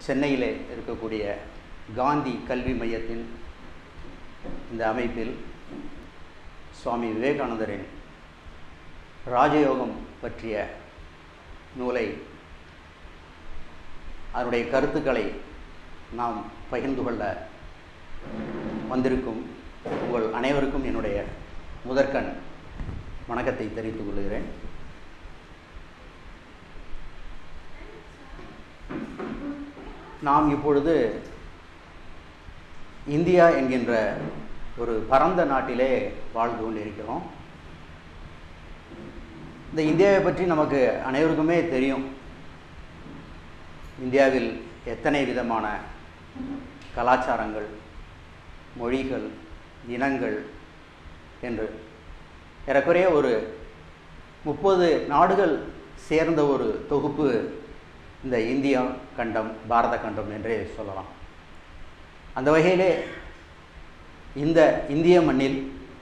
சென்னையில் இருக்கக்கூடிய காந்தி கல்வி மையத்தின் இந்த அமைப்பில் சுவாமி விவேகானந்தரின் ராஜயோகம் பற்றிய நூலை, அதனுடைய கருத்துக்களை நாம் பகிர்ந்து கொள்ள வந்திருக்கும் உங்கள் அனைவருக்கும் என்னுடைய முதற்கண் வணக்கத்தை தெரிவித்துக் கொள்கிறேன். நாம் இப்பொழுது இந்தியா என்கின்ற ஒரு பரந்த நாட்டிலே வாழ்ந்து கொண்டிருக்கிறோம். இந்த இந்தியாவை பற்றி நமக்கு அனைவருக்குமே தெரியும். இந்தியாவில் எத்தனை விதமான கலாச்சாரங்கள், மொழிகள், இனங்கள் என்று ஏறக்குறைய ஒரு 30 நாடுகள் சேர்ந்த ஒரு தொகுப்பு இந்த இந்தியா கண்டம், பாரத கண்டம் என்றே சொல்லலாம். அந்த வகையிலே இந்த இந்திய மண்ணில்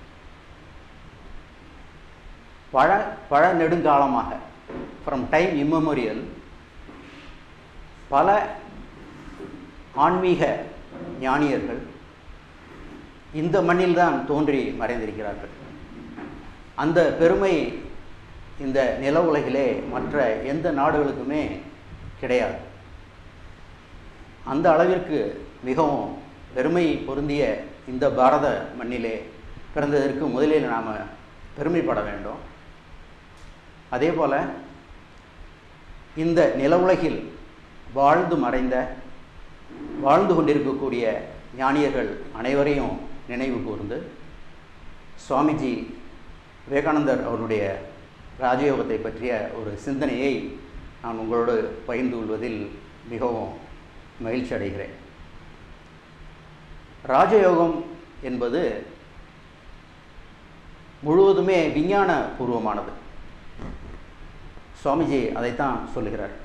பல நெடுங்காலமாக, ஃப்ரம் டைம் இம்மெமோரியல், பல ஆன்மீக ஞானியர்கள் இந்த மண்ணில்தான் தோன்றி மறைந்திருக்கிறார்கள். அந்த பெருமை இந்த நில உலகிலே மற்ற எந்த நாடுகளுக்குமே கிடையாது. அந்த அளவிற்கு மிகவும் பெருமை பொருந்திய இந்த பாரத மண்ணிலே பிறந்ததற்கு முதலில் நாம் பெருமைப்பட வேண்டும். அதே போல் இந்த நில உலகில் வாழ்ந்து கொண்டிருக்கக்கூடிய ஞானியர்கள் அனைவரையும் நினைவு கூர்ந்து சுவாமிஜி விவேகானந்தர் அவருடைய ராஜயோகத்தை பற்றிய ஒரு சிந்தனையை நான் உங்களோடு பகிர்ந்து கொள்வதில் மிகவும் மகிழ்ச்சி அடைகிறேன். ராஜயோகம் என்பது முழுவதுமே விஞ்ஞான பூர்வமானது. சுவாமிஜி அதைத்தான் சொல்லுகிறார்.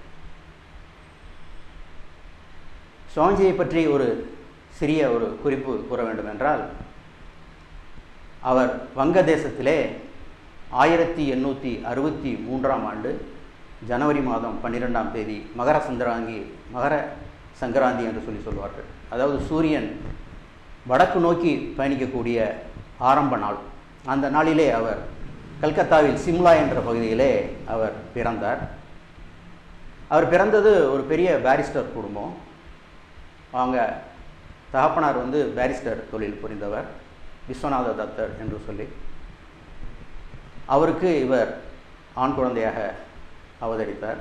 சுவாமிஜியை பற்றி ஒரு சிறிய ஒரு குறிப்பு கூற வேண்டும் என்றால், அவர் வங்கதேசத்திலே 1863ஆம் ஆண்டு ஜனவரி மாதம் 12ஆம் தேதி மகர சங்கராந்தி என்று சொல்வார்கள். அதாவது சூரியன் வடக்கு நோக்கி பயணிக்கக்கூடிய ஆரம்ப நாள். அந்த நாளிலே அவர் கல்கத்தாவில் சிம்லா என்ற பகுதியிலே அவர் பிறந்தார். அவர் பிறந்தது ஒரு பெரிய பாரிஸ்டர் குடும்பம். அவங்க தகப்பனார் பாரிஸ்டர் தொழில் புரிந்தவர், விஸ்வநாத தத்தர் என்று சொல்லி. அவருக்கு இவர் ஆண் குழந்தையாக அவதரித்தார்.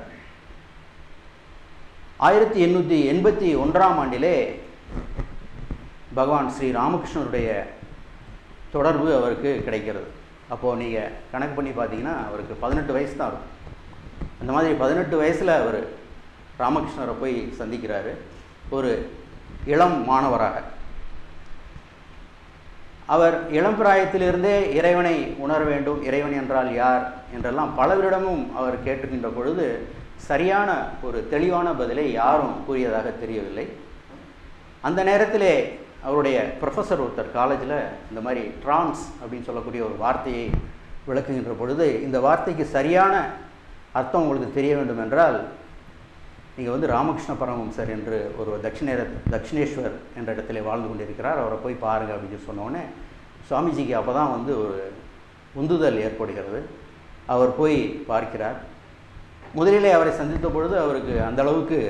1881ஆம் ஆண்டிலே பகவான் ஸ்ரீ ராமகிருஷ்ணருடைய தொடர்பு அவருக்கு கிடைக்கிறது. அப்போது நீங்கள் கணக்கு பண்ணி பார்த்தீங்கன்னா அவருக்கு 18 வயசு தான் இருக்கும். அந்த மாதிரி 18 வயசில் அவர் ராமகிருஷ்ணரை போய் சந்திக்கிறாரு, ஒரு இளம் மாணவராக. அவர் இளம் பிராயத்திலிருந்தே இறைவனை உணர வேண்டும், இறைவன் என்றால் யார் என்றெல்லாம் பலவரிடமும் அவர் கேட்டுக்கின்ற பொழுது சரியான ஒரு தெளிவான பதிலை யாரும் கூறியதாக தெரியவில்லை. அந்த நேரத்திலே அவருடைய ப்ரொஃபஸர் ஒருத்தர் காலேஜில் இந்த மாதிரி ட்ரான்ஸ் அப்படின்னு சொல்லக்கூடிய ஒரு வார்த்தையை விளக்குகின்ற பொழுது, இந்த வார்த்தைக்கு சரியான அர்த்தம் உங்களுக்கு தெரிய வேண்டும் என்றால் நீங்கள் ராமகிருஷ்ண பரமஹம்சர் என்று ஒரு தட்சிணேஸ்வர் என்ற இடத்துல வாழ்ந்து கொண்டிருக்கிறார், அவரை போய் பாருங்கள் அப்படின்னு சொன்னோடனே சுவாமிஜிக்கு அப்போ தான் ஒரு உந்துதல் ஏற்படுகிறது. அவர் போய் பார்க்கிறார். முதலிலே அவரை சந்தித்த பொழுது அவருக்கு அந்த அளவுக்கு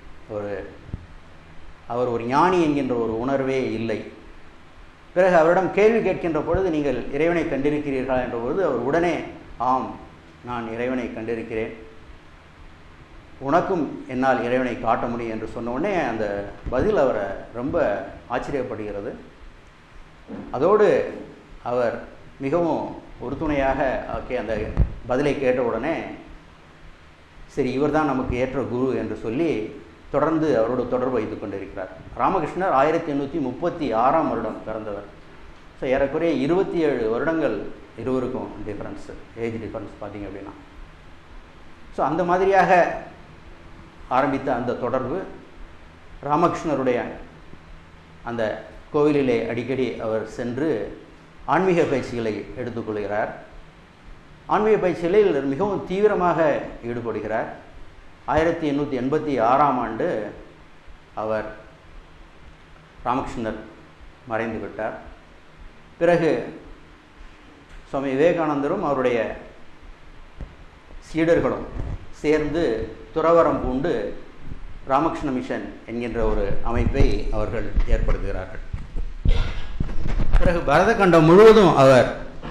அவர் ஒரு ஞானி என்கின்ற ஒரு உணர்வே இல்லை. பிறகு அவரிடம் கேள்வி கேட்கின்ற பொழுது, நீங்கள் இறைவனை கண்டிருக்கிறீர்களா என்ற பொழுது அவர் உடனே, ஆம், நான் இறைவனை கண்டிருக்கிறேன், உனக்கும் என்னால் இறைவனை காட்ட முடியும் என்று சொன்ன உடனே அந்த பதில் அவரை ரொம்ப ஆச்சரியப்படுகிறது. அதோடு அவர் மிகவும் உறுதுணையாக அந்த பதிலை கேட்ட உடனே, சரி, இவர் தான் நமக்கு ஏற்ற குரு என்று சொல்லி தொடர்ந்து அவரோடு தொடர்பு வைத்து கொண்டிருக்கிறார். ராமகிருஷ்ணர் 1836ஆம் வருடம் பிறந்தவர். ஸோ ஏறக்குறைய 27 வருடங்கள் இருவருக்கும் ஏஜ் டிஃபரன்ஸ் பார்த்திங்க அப்படின்னா. ஸோ அந்த மாதிரியாக ஆரம்பித்த அந்த தொடர்பு ராமகிருஷ்ணருடைய அந்த கோவிலிலே அடிக்கடி அவர் சென்று ஆன்மீக பயிற்சிகளை எடுத்துக்கொள்கிறார். ஆன்மீக பயிற்சிகளில் மிகவும் தீவிரமாக ஈடுபடுகிறார். 1886ஆம் ஆண்டு அவர் ராமகிருஷ்ணர் மறைந்து விட்டார். பிறகு சுவாமி விவேகானந்தரும் அவருடைய சீடர்களும் சேர்ந்து துறவரம் பூண்டு ராமகிருஷ்ண மிஷன் என்கின்ற ஒரு அமைப்பை அவர்கள் ஏற்படுத்துகிறார்கள். பிறகு பரதகண்டம் முழுவதும் அவர்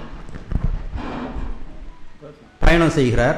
பயணம் செய்கிறார்.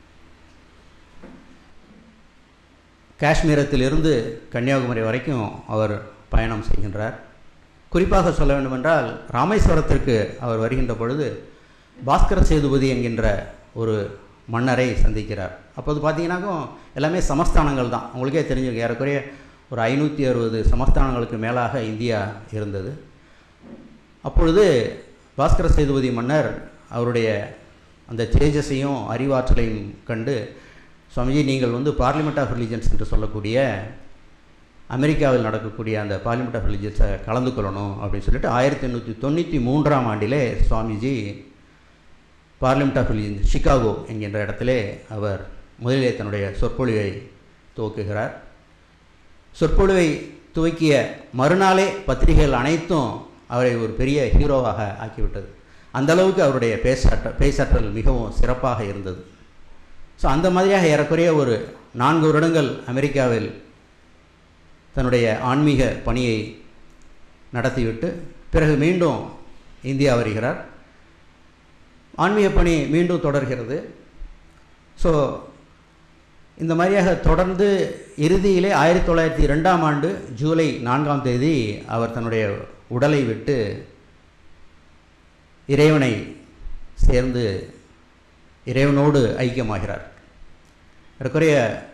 காஷ்மீரத்திலிருந்து கன்னியாகுமரி வரைக்கும் அவர் பயணம் செய்கின்றார். குறிப்பாக சொல்ல வேண்டுமென்றால் ராமேஸ்வரத்திற்கு அவர் வருகின்ற பொழுது பாஸ்கர சேதுபதி என்கின்ற ஒரு மன்னரை சந்திக்கிறார். அப்போது பார்த்தீங்கன்னாக்கும் எல்லாமே சமஸ்தானங்கள் தான். உங்களுக்கே தெரிஞ்சிருக்கு, ஏறக்குறைய ஒரு 560 சமஸ்தானங்களுக்கு மேலாக இந்தியா இருந்தது. அப்பொழுது பாஸ்கர சேதுபதி மன்னர் அவருடைய அந்த தேஜஸையும் அறிவாற்றலையும் கண்டு, சுவாமிஜி நீங்கள் பார்லிமெண்ட் ஆஃப் ரிலீஜன்ஸ் என்று சொல்லக்கூடிய அமெரிக்காவில் நடக்கக்கூடிய அந்த பார்லிமெண்ட் ஆஃப் ரிலீஜன்ஸை கலந்து கொள்ளணும் அப்படின்னு சொல்லிட்டு 1893ஆம் ஆண்டிலே Swamiji parliament of religions Chicago என்கின்ற இடத்திலே அவர் முதலிலே தன்னுடைய சொற்பொழிவை துவக்குகிறார். சொற்பொழிவை துவக்கிய மறுநாளே பத்திரிகைகள் அனைத்தும் அவரை ஒரு பெரிய ஹீரோவாக ஆக்கிவிட்டது. அந்தளவுக்கு அவருடைய பேச்சாற்றல் மிகவும் சிறப்பாக இருந்தது. ஸோ அந்த மாதிரியாக ஏறக்குறைய ஒரு 4 வருடங்கள் அமெரிக்காவில் தன்னுடைய ஆன்மீக பணியை நடத்திவிட்டு பிறகு மீண்டும் இந்தியா வருகிறார். ஆன்மீக பணி மீண்டும் தொடர்கிறது. ஸோ இந்த மாதிரியாக தொடர்ந்து இறுதியிலே 1902ஆம் ஆண்டு ஜூலை 4ஆம் தேதி அவர் தன்னுடைய உடலை விட்டு இறைவனை சேர்ந்து இறைவனோடு ஐக்கியமாகிறார். ஏறக்குறைய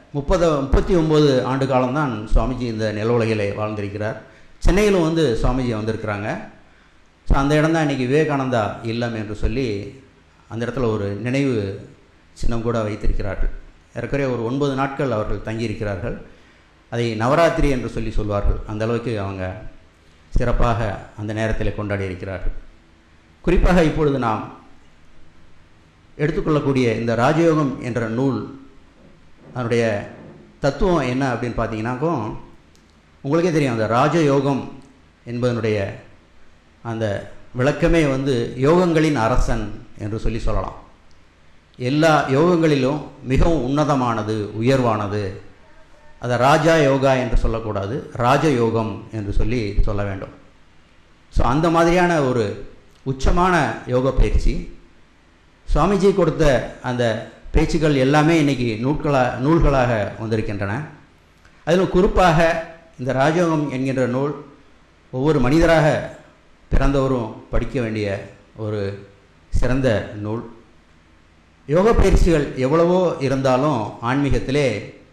39 ஆண்டு காலம்தான் சுவாமிஜி இந்த நில உலகிலே வாழ்ந்திருக்கிறார். சென்னையிலும் சுவாமிஜி வந்திருக்கிறாங்க. ஸோ அந்த இடம் தான் இன்றைக்கி விவேகானந்தா இல்லம் என்று சொல்லி அந்த இடத்துல ஒரு நினைவு சின்னம் கூட வைத்திருக்கிறார்கள். ஏறக்குறைய ஒரு 9 நாட்கள் அவர்கள் தங்கியிருக்கிறார்கள். அதை நவராத்திரி என்று சொல்வார்கள். அந்த அளவுக்கு அவங்க சிறப்பாக அந்த நேரத்தில் கொண்டாடி இருக்கிறார்கள். குறிப்பாக இப்பொழுது நாம் எடுத்துக்கொள்ளக்கூடிய இந்த ராஜயோகம் என்ற நூல், அதனுடைய தத்துவம் என்ன அப்படின்னு பார்த்தீங்கன்னாக்கும் உங்களுக்கே தெரியும். அந்த ராஜயோகம் என்பதனுடைய அந்த விளக்கமே யோகங்களின் அரசன் என்று சொல்லலாம். எல்லா யோகங்களிலும் மிகவும் உன்னதமானது, உயர்வானது. அதை ராஜா யோகா என்று சொல்லக்கூடாது, ராஜயோகம் என்று சொல்ல வேண்டும். ஸோ அந்த மாதிரியான ஒரு உச்சமான யோக பயிற்சி சுவாமிஜி கொடுத்த அந்த பேச்சுக்கள் எல்லாமே இன்றைக்கி நூல்களாக வந்திருக்கின்றன. அதிலும் குறிப்பாக இந்த ராஜயோகம் என்கின்ற நூல் ஒவ்வொரு மனிதராக பிறந்தவரும் படிக்க வேண்டிய ஒரு சிறந்த நூல். யோக பயிற்சிகள் எவ்வளவோ இருந்தாலும் ஆன்மீகத்திலே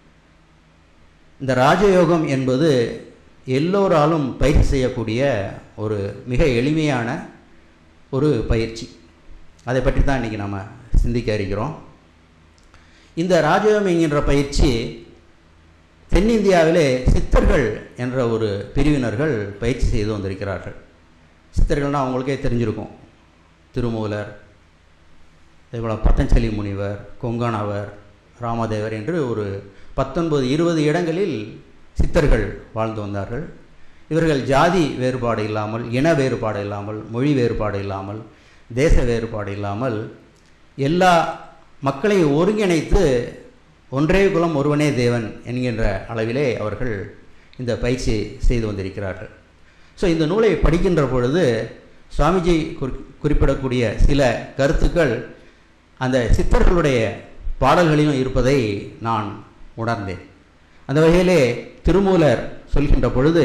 இந்த ராஜயோகம் என்பது எல்லோராலும் பயிற்சி செய்யக்கூடிய ஒரு மிக எளிமையான ஒரு பயிற்சி. அதை பற்றி தான் இன்றைக்கி நம்ம சிந்திக்க இருக்கிறோம். இந்த ராஜயோகம் என்கின்ற பயிற்சி தென்னிந்தியாவிலே சித்தர்கள் என்ற ஒரு பிரிவினர்கள் பயிற்சி செய்து வந்திருக்கிறார்கள். சித்தர்கள்னால் அவங்களுக்கே தெரிஞ்சிருக்கும். திருமூலர், அதேபோல் பதஞ்சலி முனிவர், கொங்கணவர், ராமதேவர் என்று ஒரு 19-20 இடங்களில் சித்தர்கள் வாழ்ந்து வந்தார்கள். இவர்கள் ஜாதி வேறுபாடு இல்லாமல், இன வேறுபாடு இல்லாமல், மொழி வேறுபாடு இல்லாமல், தேச வேறுபாடு இல்லாமல் எல்லா மக்களையும் ஒருங்கிணைத்து ஒன்றே குலம் ஒருவனே தேவன் என்கின்ற அளவிலே அவர்கள் இந்த பயிற்சி செய்து வந்திருக்கிறார்கள். ஸோ இந்த நூலை படிக்கின்ற பொழுது சுவாமிஜி குறிப்பிடக்கூடிய சில கருத்துக்கள் அந்த சித்தர்களுடைய பாடல்களிலும் இருப்பதை நான் உணர்ந்தேன். அந்த வகையிலே திருமூலர் சொல்கின்ற பொழுது,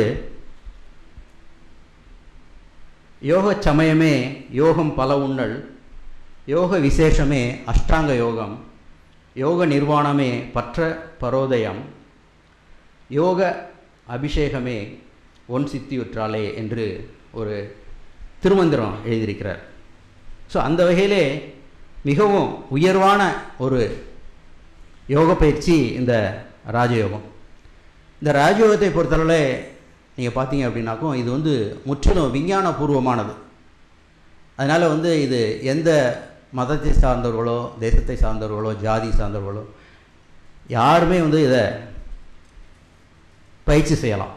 யோக சமயமே யோகம் பல உண்ணல், யோக விசேஷமே அஷ்டாங்க யோகம், யோக நிர்வாணமே பற்ற பரோதயம், யோக அபிஷேகமே ஒன் சித்தியுற்றாலே என்று ஒரு திருமந்திரம் எழுதியிருக்கிறார். ஸோ அந்த வகையிலே மிகவும் உயர்வான ஒரு யோக பயிற்சி இந்த ராஜயோகம். இந்த ராஜயோகத்தை பொறுத்தளவில் நீங்கள் பார்த்தீங்க அப்படின்னாக்கும் இது முற்றிலும் விஞ்ஞானபூர்வமானது. அதனால் இது எந்த மதத்தை சார்ந்தவர்களோ, தேசத்தை சார்ந்தவர்களோ, ஜாதி சார்ந்தவர்களோ யாருமே இதை பயிற்சி செய்யலாம்.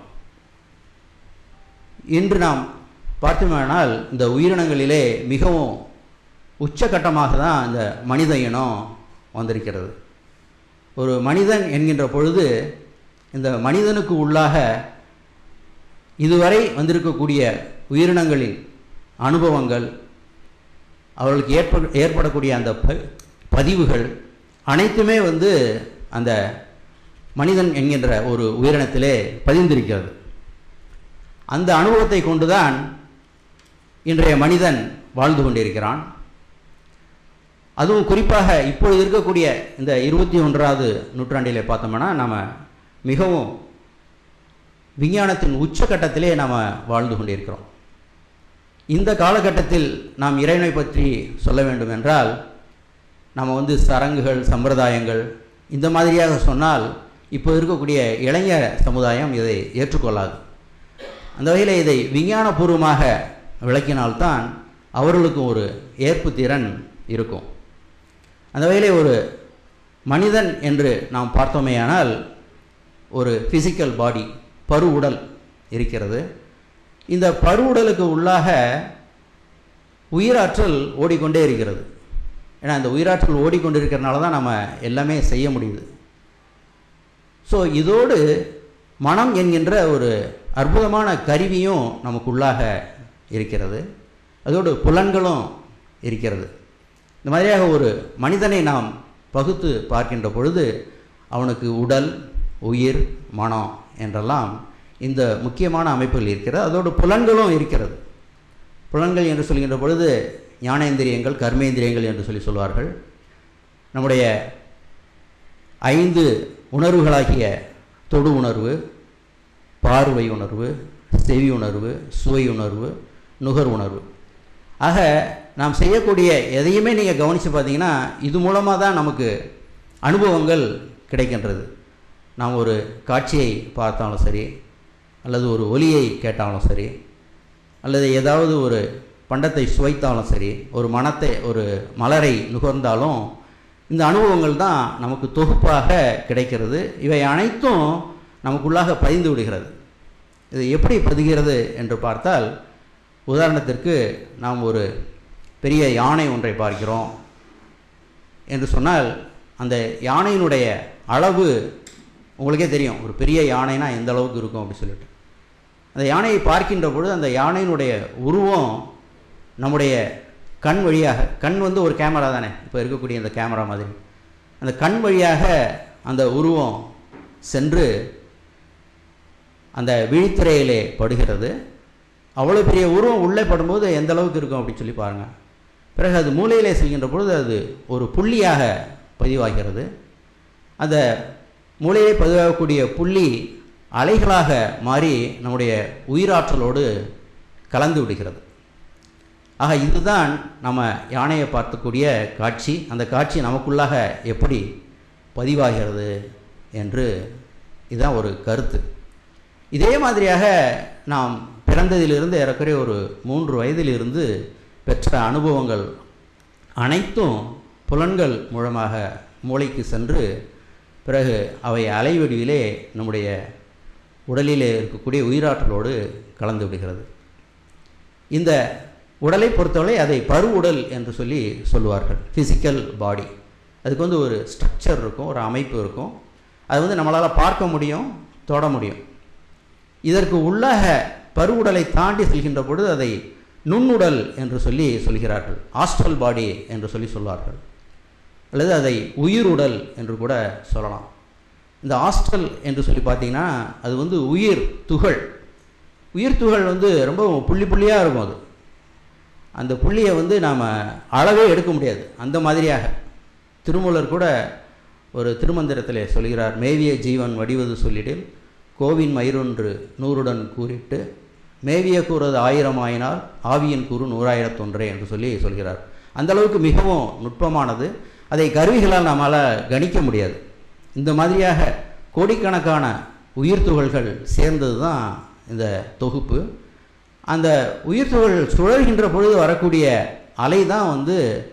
இன்று நாம் பார்த்தோமானால் இந்த உயிரினங்களிலே மிகவும் உச்சகட்டமாக தான் இந்த மனித இனம் வந்திருக்கிறது. ஒரு மனிதன் என்கின்ற பொழுது இந்த மனிதனுக்கு உள்ளாக இதுவரை வந்திருக்கக்கூடிய உயிரினங்களின் அனுபவங்கள், அவர்களுக்கு ஏற்படக்கூடிய அந்த பதிவுகள் அனைத்துமே அந்த மனிதன் என்கின்ற ஒரு உயிரினத்திலே பதிந்திருக்கிறது. அந்த அனுபவத்தை கொண்டுதான் இன்றைய மனிதன் வாழ்ந்து கொண்டிருக்கிறான். அதுவும் குறிப்பாக இப்பொழுது இருக்கக்கூடிய இந்த 21வது நூற்றாண்டிலே பார்த்தோம்னா நாம் மிகவும் விஞ்ஞானத்தின் உச்சகட்டத்திலே நாம் வாழ்ந்து கொண்டிருக்கிறோம். இந்த காலகட்டத்தில் நாம் இறைவனை பற்றி சொல்ல வேண்டும் என்றால் நம்ம சடங்குகள், சம்பிரதாயங்கள் இந்த மாதிரியாக சொன்னால் இப்போ இருக்கக்கூடிய இளைஞர் சமுதாயம் இதை ஏற்றுக்கொள்ளாது. அந்த வகையில் இதை விஞ்ஞானபூர்வமாக விளக்கினால்தான் அவர்களுக்கும் ஒரு ஏற்பு திறன் இருக்கும். அந்த வகையிலே ஒரு மனிதன் என்று நாம் பார்த்தோமேயானால் ஒரு ஃபிசிக்கல் பாடி, பரு உடல் இருக்கிறது. இந்த பரு உடலுக்கு உள்ளாக உயிராற்றல் ஓடிக்கொண்டே இருக்கிறது. ஏன்னா இந்த உயிராற்றல் ஓடிக்கொண்டிருக்கிறனால தான் நம்ம எல்லாமே செய்ய முடியுது. ஸோ இதோடு மனம் என்கின்ற ஒரு அற்புதமான கருவியும் நமக்குள்ளாக இருக்கிறது. அதோடு புலன்களும் இருக்கிறது. இந்த மாதிரியாக ஒரு மனிதனை நாம் பகுத்து பார்க்கின்ற பொழுது அவனுக்கு உடல், உயிர், மனம் என்றெல்லாம் இந்த முக்கியமான அமைப்புகள் இருக்கிறது. அதோடு புலன்களும் இருக்கிறது. புலன்கள் என்று சொல்கின்ற பொழுது ஞானேந்திரியங்கள், கர்மேந்திரியங்கள் என்று சொல்வார்கள். நம்முடைய 5 உணர்வுகளாகிய தொடு உணர்வு, பார்வை உணர்வு, செவி உணர்வு, சுவை உணர்வு, நுகர் உணர்வு. ஆக நாம் செய்யக்கூடிய எதையுமே நீங்கள் கவனித்து பார்த்தீங்கன்னா இது மூலமாக தான் நமக்கு அனுபவங்கள் கிடைக்கின்றது. நாம் ஒரு காட்சியை பார்த்தாலும் சரி, அல்லது ஒரு ஒலியை கேட்டாலும் சரி, அல்லது ஏதாவது ஒரு பண்டத்தை சுவைத்தாலும் சரி, ஒரு மலரை நுகர்ந்தாலும் இந்த அனுபவங்கள் தான் நமக்கு தொகுப்பாக கிடைக்கிறது. இவை அனைத்தும் நமக்குள்ளாக பதிந்து விடுகிறது. இது எப்படி பதிகிறது என்று பார்த்தால், உதாரணத்திற்கு நாம் ஒரு பெரிய யானை ஒன்றை பார்க்கிறோம் என்று சொன்னால் அந்த யானையினுடைய அளவு உங்களுக்கே தெரியும். ஒரு பெரிய யானைனா எந்த அளவுக்கு இருக்கும் அப்படி சொல்லிட்டு அந்த யானையை பார்க்கின்ற பொழுது அந்த யானையினுடைய உருவம் நம்முடைய கண் வழியாக, கண் ஒரு கேமரா தானே, இப்போ இருக்கக்கூடிய இந்த கேமரா மாதிரி, அந்த கண் வழியாக அந்த உருவம் சென்று அந்த விழித்திரையிலே படுகிறது. அவ்வளோ பெரிய உருவம் உள்ளே படும்போது எந்த அளவுக்கு இருக்கும் அப்படின்னு சொல்லி பாருங்கள். பிறகு அது மூளையிலே செல்கின்ற பொழுது அது ஒரு புள்ளியாக பதிவாகிறது. அந்த மூளையிலே பதிவாகக்கூடிய புள்ளி அலைகளாக மாறி நம்முடைய உயிராற்றலோடு கலந்து விடுகிறது. ஆக இதுதான் நம்ம யானையை பார்க்கக்கூடிய காட்சி. அந்த காட்சி நமக்குள்ளாக எப்படி பதிவாகிறது என்று இதுதான் ஒரு கருத்து. இதே மாதிரியாக நாம் பிறந்ததிலிருந்து ஏறக்குறைய ஒரு 3 வயதிலிருந்து பெற்ற அனுபவங்கள் அனைத்தும் புலன்கள் மூலமாக மூளைக்கு சென்று பிறகு அவை அலைவடிவிலே நம்முடைய உடலிலே இருக்கக்கூடிய உயிராற்றலோடு கலந்து விடுகிறது. இந்த உடலை பொறுத்தவரை அதை பரு உடல் என்று சொல்லுவார்கள். Physical body. அதுக்கு ஒரு ஸ்ட்ரக்சர் இருக்கும், ஒரு அமைப்பு இருக்கும். அது நம்மளால் பார்க்க முடியும், தொட முடியும். இதற்கு உள்ளாக பரு உடலை தாண்டி செல்கின்ற பொழுது அதை நுண்ணுடல் என்று சொல்கிறார்கள். ஆஸ்ட்ரல் பாடி என்று சொல்வார்கள். அல்லது அதை உயிருடல் என்று கூட சொல்லலாம். இந்த ஆஸ்ட்ரல் என்று பார்த்தீங்கன்னா அது உயிர் துகள். உயிர் துகள் ரொம்ப புள்ளி புள்ளியாக இருக்கும். அது அந்த புள்ளியை நாம் அளவே எடுக்க முடியாது. அந்த மாதிரியாக திருமூலர் கூட ஒரு திருமந்திரத்திலே சொல்கிறார், மேவிய ஜீவன் வடிவது சொல்லிடில் கோவின் மயிரொன்று 100உடன் கூறிட்டு மேவிய கூறது 1000 ஆயினால் ஆவியின் கூறு 100,000 என்று சொல்கிறார். அந்த அளவுக்கு மிகவும் நுட்பமானது. அதை கருவிகளால் நம்மால் கணிக்க முடியாது. இந்த மாதிரியாக கோடிக்கணக்கான உயிர் துகள்கள் சேர்ந்தது தான் இந்த தொகுப்பு. அந்த உயிர் துகள் சுழல்கின்ற பொழுது வரக்கூடிய அலை தான்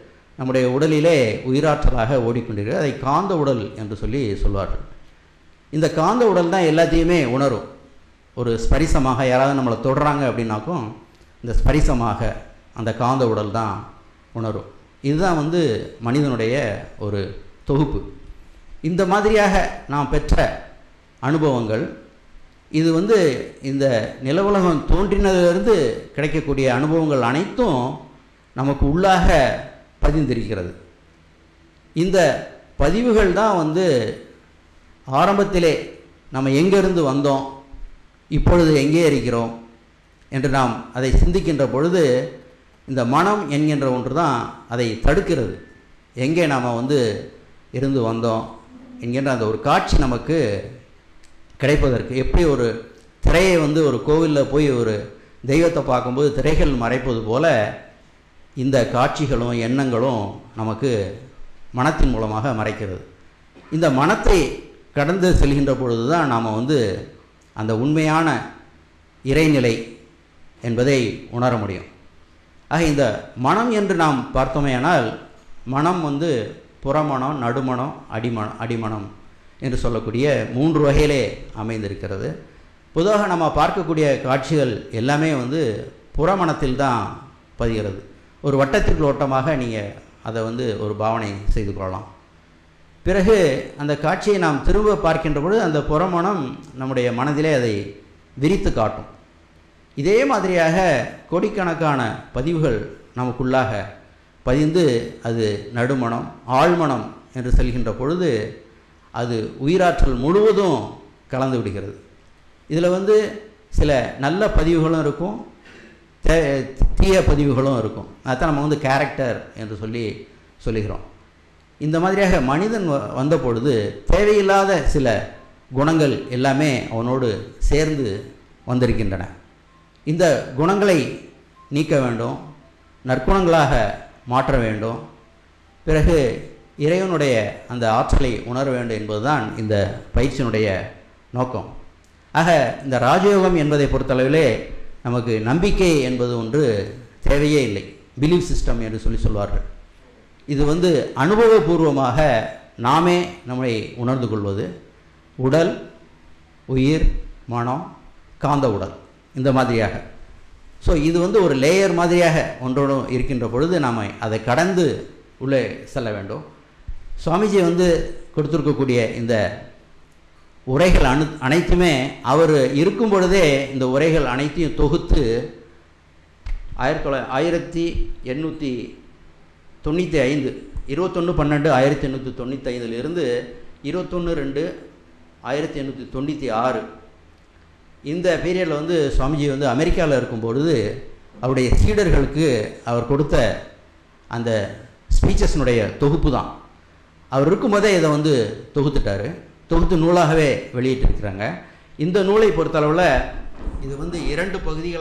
நம்முடைய உடலிலே உயிராற்றலாக ஓடிக்கொண்டிருக்கிறது. அதை காந்த உடல் என்று சொல்வார்கள். இந்த காந்த உடல் தான் எல்லாத்தையுமே உணரும். ஒரு ஸ்பரிசமாக யாராவது நம்மளை தொடுறாங்க அப்படின்னாக்கும் இந்த ஸ்பரிசமாக அந்த காந்த உடல் தான் உணரும். இதுதான் வந்து மனிதனுடைய ஒரு தொகுப்பு. இந்த மாதிரியாக நாம் பெற்ற அனுபவங்கள், இது வந்து இந்த நிலவுலகம் தோன்றினதிலிருந்து கிடைக்கக்கூடிய அனுபவங்கள் அனைத்தும் நமக்கு உள்ளாக பதிந்திருக்கிறது. இந்த பதிவுகள் தான் வந்து ஆரம்பத்திலே நம்ம எங்கேருந்து வந்தோம், இப்பொழுது எங்கே இருக்கிறோம் என்று நாம் அதை சிந்திக்கின்ற பொழுது இந்த மனம் என்கின்ற ஒன்று தான் அதை தடுக்கிறது. எங்கே நாம் வந்து இருந்து வந்தோம் என்கின்ற அந்த ஒரு காட்சி நமக்கு கிடைப்பதற்கு, எப்படி ஒரு திரையை வந்து ஒரு கோவிலில் போய் ஒரு தெய்வத்தை பார்க்கும்போது திரைகள் மறைப்பது போல இந்த காட்சிகளும் எண்ணங்களும் நமக்கு மனத்தின் மூலமாக மறைக்கிறது. இந்த மனத்தை கடந்து செல்கின்ற பொழுது தான் நாம் வந்து அந்த உண்மையான இறைநிலை என்பதை உணர முடியும். ஆக இந்த மனம் என்று நாம் பார்த்தோமேயானால், மனம் வந்து புறமனம், நடுமனம், அடிமனம் என்று சொல்லக்கூடிய 3 வகையிலே அமைந்திருக்கிறது. பொதுவாக நம்ம பார்க்கக்கூடிய காட்சிகள் எல்லாமே வந்து புறமனத்தில் தான் பதிகிறது. ஒரு வட்டத்திற்கு ஓட்டமாக நீங்கள் அதை வந்து ஒரு பாவனை செய்து கொள்ளலாம். பிறகு அந்த காட்சியை நாம் திரும்ப பார்க்கின்ற பொழுது அந்த புறமனம் நம்முடைய மனதிலே அதை விரித்து காட்டும். இதே மாதிரியாக கோடிக்கணக்கான பதிவுகள் நமக்குள்ளாக பதிந்து அது நடுமனம், ஆழ்மனம் என்று செல்கின்ற பொழுது அது உயிராற்றல் முழுவதும் கலந்து விடுகிறது. இதில் வந்து சில நல்ல பதிவுகளும் இருக்கும், தீய பதிவுகளும் இருக்கும். அதுதான் நம்ம வந்து கேரக்டர் என்று சொல்லுகிறோம். இந்த மாதிரியாக மனிதன் வந்த பொழுது தேவையில்லாத சில குணங்கள் எல்லாமே அவனோடு சேர்ந்து வந்திருக்கின்றன. இந்த குணங்களை நீக்க வேண்டும், நற்குணங்களாக மாற்ற வேண்டும், பிறகு இறைவனுடைய அந்த ஆற்றலை உணர வேண்டும் என்பதுதான் இந்த பயிற்சியினுடைய நோக்கம். ஆக இந்த ராஜயோகம் என்பதை பொறுத்தளவிலே நமக்கு நம்பிக்கை என்பது ஒன்று தேவையே இல்லை. பிலீஃப் சிஸ்டம் என்று சொல்வார்கள். இது வந்து அனுபவபூர்வமாக நாமே நம்மை உணர்ந்து கொள்வது. உடல், உயிர், மனம், காந்த உடல், இந்த மாதிரியாக. ஸோ இது வந்து ஒரு லேயர் மாதிரியாக ஒன்றோடு இருக்கின்ற பொழுது நாம் அதை கடந்து உள்ளே செல்ல வேண்டும். சுவாமிஜி வந்து கொடுத்துருக்கக்கூடிய இந்த உரைகள் அனைத்துமே அவர் இருக்கும் பொழுதே இந்த உரைகள் அனைத்தையும் தொகுத்து 1895 21/12/1895 21/2/1896 இந்த பீரியடில் வந்து சுவாமிஜி வந்து அமெரிக்காவில் இருக்கும்பொழுது அவருடைய சீடர்களுக்கு அவர் கொடுத்த அந்த ஸ்பீச்சஸ்னுடைய தொகுப்பு தான். அவர் இருக்கும்போதே இதை வந்து தொகுத்துட்டார். தொகுத்து நூலாகவே வெளியிட்டிருக்கிறாங்க. இந்த நூலை பொறுத்தளவில் இது வந்து 2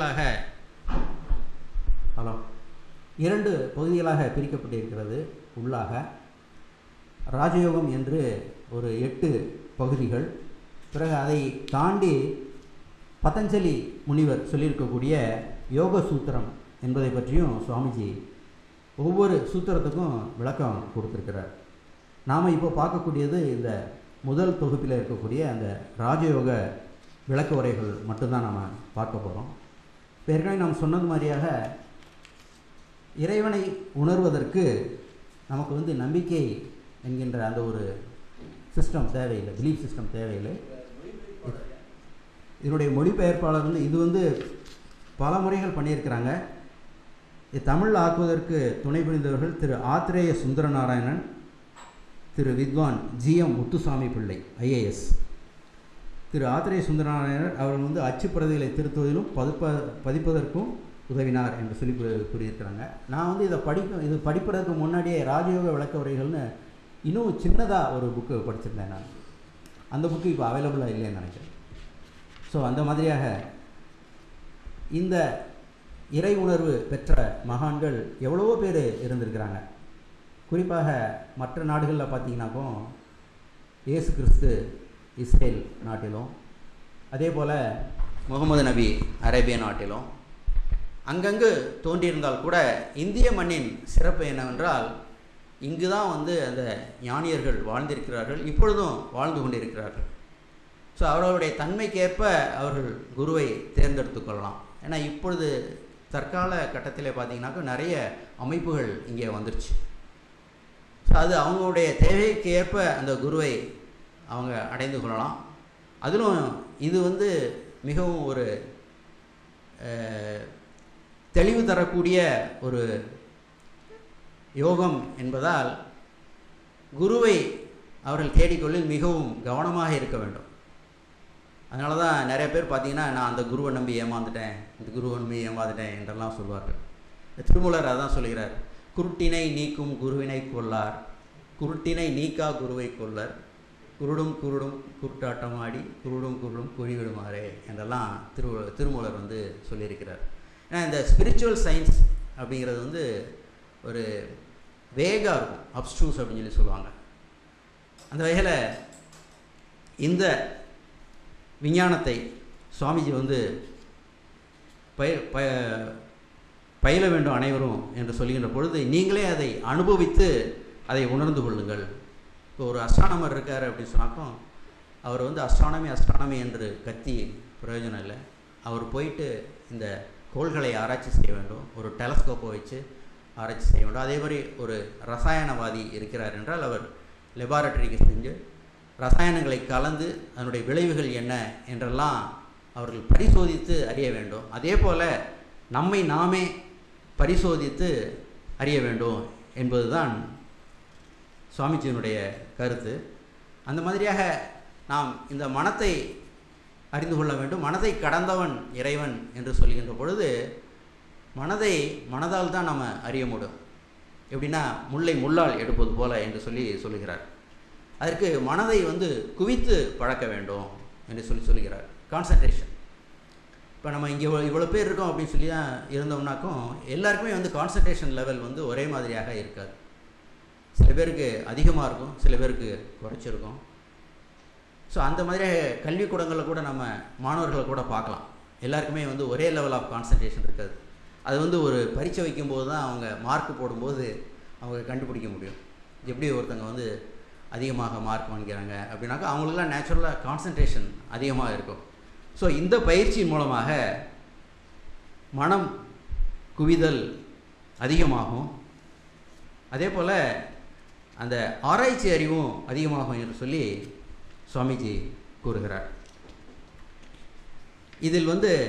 பகுதிகளாக பிரிக்கப்பட்டிருக்கிறது. உள்ளாக ராஜயோகம் என்று ஒரு 8 பகுதிகள். பிறகு அதை தாண்டி பதஞ்சலி முனிவர் சொல்லியிருக்கக்கூடிய யோக சூத்திரம் என்பதை பற்றியும் சுவாமிஜி ஒவ்வொரு சூத்திரத்துக்கும் விளக்கம் கொடுத்துருக்கிறார். நாம் இப்போ பார்க்கக்கூடியது இந்த முதல் தொகுப்பில் இருக்கக்கூடிய அந்த ராஜயோக விளக்க உரைகள் மட்டும்தான் நாம் பார்க்க போகிறோம். இப்போ ஏற்கனவே நாம் சொன்னது மாதிரியாக இறைவனை உணர்வதற்கு நமக்கு வந்து நம்பிக்கை என்கின்ற அந்த ஒரு சிஸ்டம் தேவையில்லை, பிலீஃப் சிஸ்டம் தேவையில்லை. இதனுடைய மொழிபெயர்ப்பாளர் வந்து இது வந்து பல முறைகள் பண்ணியிருக்கிறாங்க. தமிழ் ஆக்குவதற்கு துணை புரிந்தவர்கள் திரு ஆத்திரேய சுந்தரநாராயணன், திரு வித்வான் GM முத்துசாமி பிள்ளை IAS. திரு ஆத்திரேய சுந்தரநாராயணர் அவர்கள் வந்து அச்சு பிரதிகளை திருத்துவதிலும் பதிப்பதற்கும் உதவினார் என்று சொல்லி கூறியிருக்கிறாங்க. நான் வந்து இது படிப்பதற்கு முன்னாடியே ராஜயோக விளக்க உரைகள்னு இன்னும் சின்னதாக ஒரு புக்கு படிச்சிருந்தேன் நான். அந்த புக்கு இப்போ அவைலபிளாக இல்லைன்னு நினைக்கிறேன். ஸோ அந்த மாதிரியாக இந்த இறை உணர்வு பெற்ற மகான்கள் எவ்வளவோ பேர் இருந்திருக்கிறாங்க. குறிப்பாக மற்ற நாடுகளில் பார்த்தீங்கன்னாக்கோ இயேசு கிறிஸ்து இஸ்ரேல் நாட்டிலும், அதே போல் முகமது நபி அரேபிய நாட்டிலும் அங்கங்கு தோன்றியிருந்தால் கூட இந்திய மண்ணின் சிறப்பு என்னவென்றால் இங்கு தான் வந்து அந்த ஞானியர்கள் வாழ்ந்திருக்கிறார்கள், இப்பொழுதும் வாழ்ந்து கொண்டிருக்கிறார்கள். ஸோ அவர்களுடைய தன்மைக்கேற்ப அவர்கள் குருவை தேர்ந்தெடுத்து கொள்ளலாம். ஏன்னா இப்பொழுது தற்கால கட்டத்தில் பார்த்திங்கனாக்கா நிறைய அமைப்புகள் இங்கே வந்துருச்சு. ஸோ அது அவங்களுடைய தேவைக்கு ஏற்ப அந்த குருவை அவங்க அடைந்து கொள்ளலாம். அதிலும் இது மிகவும் ஒரு தெளிவு தரக்கூடிய ஒரு யோகம் என்பதால் குருவை அவர்கள் தேடிக்கொள்ளில் மிகவும் கவனமாக இருக்க வேண்டும். அதனால தான் நிறைய பேர் பார்த்திங்கன்னா, நான் அந்த குருவை நம்பி ஏமாந்துட்டேன், இந்த குருவை நம்பி ஏமாந்துட்டேன் என்றெல்லாம் சொல்வார்கள். திருமூலர் அதான் சொல்கிறார், குருட்டினை நீக்கும் குருவினை கொள்ளார், குருட்டினை நீக்கா குருவை கொள்ளர், குருடும் குருடும் குருட்டாட்டமாடி குருடும் குருடும் குழிவிடுமாறே என்றெல்லாம் திருமூலர் சொல்லியிருக்கிறார். ஏன்னா இந்த ஸ்பிரிச்சுவல் சயின்ஸ் அப்படிங்கிறது ஒரு வேகாக இருக்கும், அப்ஸ்ட்ரூஸ் அப்படின்னு சொல்லுவாங்க. அந்த வகையில் இந்த விஞ்ஞானத்தை சுவாமிஜி பயில வேண்டும் அனைவரும் என்று சொல்கின்ற பொழுது, நீங்களே அதை அனுபவித்து அதை உணர்ந்து கொள்ளுங்கள். இப்போ ஒரு அஸ்ட்ரானமர் இருக்கார் அப்படின்னு சொன்னாக்கோ, அவர் அஸ்ட்ரானமி என்று கத்தி பிரயோஜனம் இல்லை. அவர் போயிட்டு இந்த கோள்களை ஆராய்ச்சி செய்ய வேண்டும், ஒரு டெலஸ்கோப்பை வச்சு ஆராய்ச்சி செய்ய வேண்டும். அதே மாதிரி ஒரு ரசாயனவாதி இருக்கிறார் என்றால் அவர் லெபார்டரிக்கு செஞ்சு ரசாயனங்களை கலந்து அதனுடைய விளைவுகள் என்ன என்றெல்லாம் அவர்கள் பரிசோதித்து அறிய வேண்டும். அதே போல் நம்மை நாமே பரிசோதித்து அறிய வேண்டும் என்பதுதான் சுவாமிஜியினுடைய கருத்து. அந்த மாதிரியாக நாம் இந்த மனத்தை அறிந்து கொள்ள வேண்டும். மனதை கடந்தவன் இறைவன் என்று சொல்கின்ற பொழுது, மனதால் தான் நம்ம அறிய முடியும். எப்படின்னா முல்லை முள்ளால் எடுப்பது போல என்று சொல்லுகிறார். அதற்கு மனதை குவித்து பழக்க வேண்டும் என்று சொல்லுகிறார். கான்சன்ட்ரேஷன். இப்போ நம்ம இங்கே இவ்வளோ பேர் இருக்கோம் அப்படின்னு சொல்லி தான் இருந்தோம்னாக்கும், எல்லாருக்குமே கான்சன்ட்ரேஷன் லெவல் ஒரே மாதிரியாக இருக்காது. சில பேருக்கு அதிகமாக இருக்கும், சில பேருக்கு குறைச்சிருக்கும். ஸோ அந்த மாதிரியாக கல்விக்கூடங்களில் கூட நம்ம மாணவர்களை கூட பார்க்கலாம். எல்லாருக்குமே ஒரே லெவல் ஆஃப் கான்சன்ட்ரேஷன் இருக்காது. அது ஒரு பரீட்சை வைக்கும்போது தான் அவங்க மார்க் போடும்போது அவங்க கண்டுபிடிக்க முடியும். எப்படி ஒருத்தங்க அதிகமாக மார்க் வாங்கிக்கிறாங்க அப்படின்னாக்கா, அவங்களுக்குலாம் நேச்சுரலாக கான்சன்ட்ரேஷன் அதிகமாக இருக்கும். ஸோ இந்த பயிற்சியின் மூலமாக மனம் குவிதல் அதிகமாகும். அதே போல் அந்த ஆராய்ச்சி அறிவும் அதிகமாகும் என்று சொல்லி சுவாமிஜி கூறுகிறார். இதில்